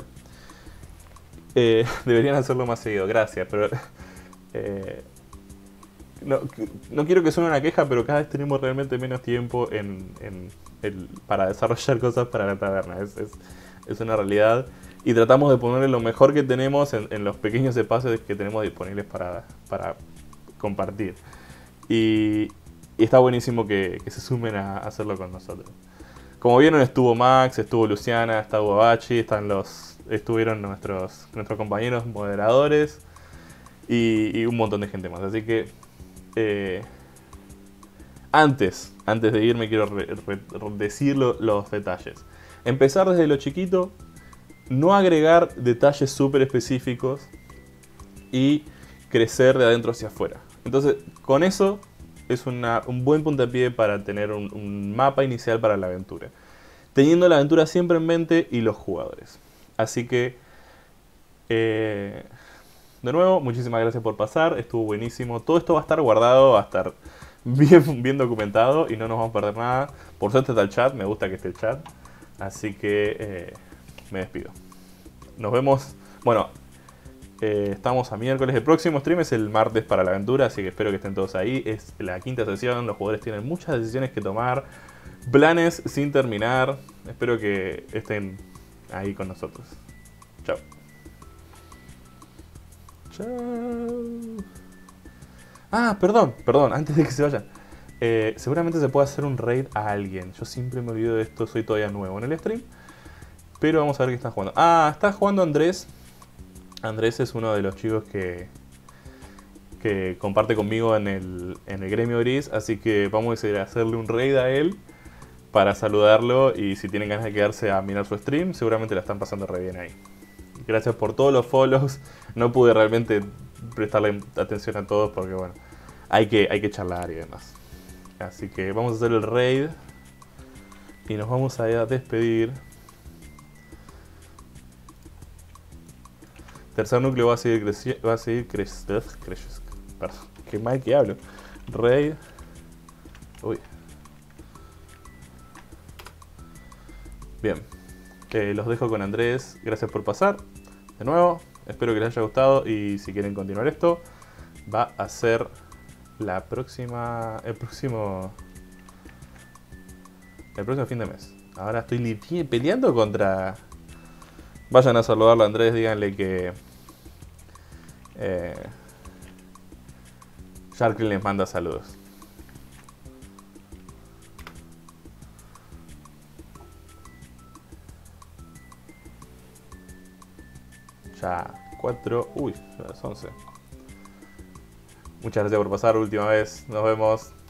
Eh, deberían hacerlo más seguido, gracias, pero... Eh, No, no quiero que suene una queja, pero cada vez tenemos realmente menos tiempo en, en el, para desarrollar cosas para la taberna. Es, es, es una realidad. Y tratamos de ponerle lo mejor que tenemos en, en los pequeños espacios que tenemos disponibles para, para compartir. Y, y está buenísimo que, que se sumen a hacerlo con nosotros. Como vieron, estuvo Max, estuvo Luciana, estuvo Bachi, están los, estuvieron nuestros, nuestros compañeros moderadores y, y un montón de gente más. Así que... Eh, antes, antes de irme quiero re, re, decir lo, los detalles. Empezar desde lo chiquito, no agregar detalles súper específicos y crecer de adentro hacia afuera. Entonces, con eso es una, un buen puntapié para tener un, un mapa inicial para la aventura. Teniendo la aventura siempre en mente y los jugadores. Así que... Eh, De nuevo, muchísimas gracias por pasar, estuvo buenísimo. Todo esto va a estar guardado, va a estar bien, bien documentado y no nos vamos a perder nada. Por suerte está el chat, me gusta que esté el chat. Así que eh, me despido. Nos vemos, bueno, eh, estamos a miércoles. El próximo stream es el martes para la aventura, así que espero que estén todos ahí. Es la quinta sesión, los jugadores tienen muchas decisiones que tomar. Planes sin terminar. Espero que estén ahí con nosotros. Chao. Ah, perdón, perdón, antes de que se vayan. Eh, seguramente se puede hacer un raid a alguien. Yo siempre me olvido de esto, soy todavía nuevo en el stream. Pero vamos a ver qué está jugando. Ah, está jugando Andrés. Andrés es uno de los chicos que, que comparte conmigo en el, en el gremio gris. Así que vamos a ir a hacerle un raid a él para saludarlo. Y si tienen ganas de quedarse a mirar su stream, seguramente la están pasando re bien ahí. Gracias por todos los follows. No pude realmente prestarle atención a todos porque, bueno, hay que, hay que charlar y demás. Así que vamos a hacer el raid. Y nos vamos a despedir. Tercer núcleo va a seguir creciendo. Va a seguir creciendo. Perdón, qué mal que hablo. Raid. Uy. Bien. Eh, los dejo con Andrés. Gracias por pasar. De nuevo. Espero que les haya gustado. Y si quieren continuar esto, va a ser la próxima. El próximo. El próximo fin de mes. Ahora estoy peleando contra... Vayan a saludarlo a Andrés, díganle que... Eh, Sharklin les manda saludos. Ya, cuatro... Uy, ya las once. Muchas gracias por pasar, última vez. Nos vemos.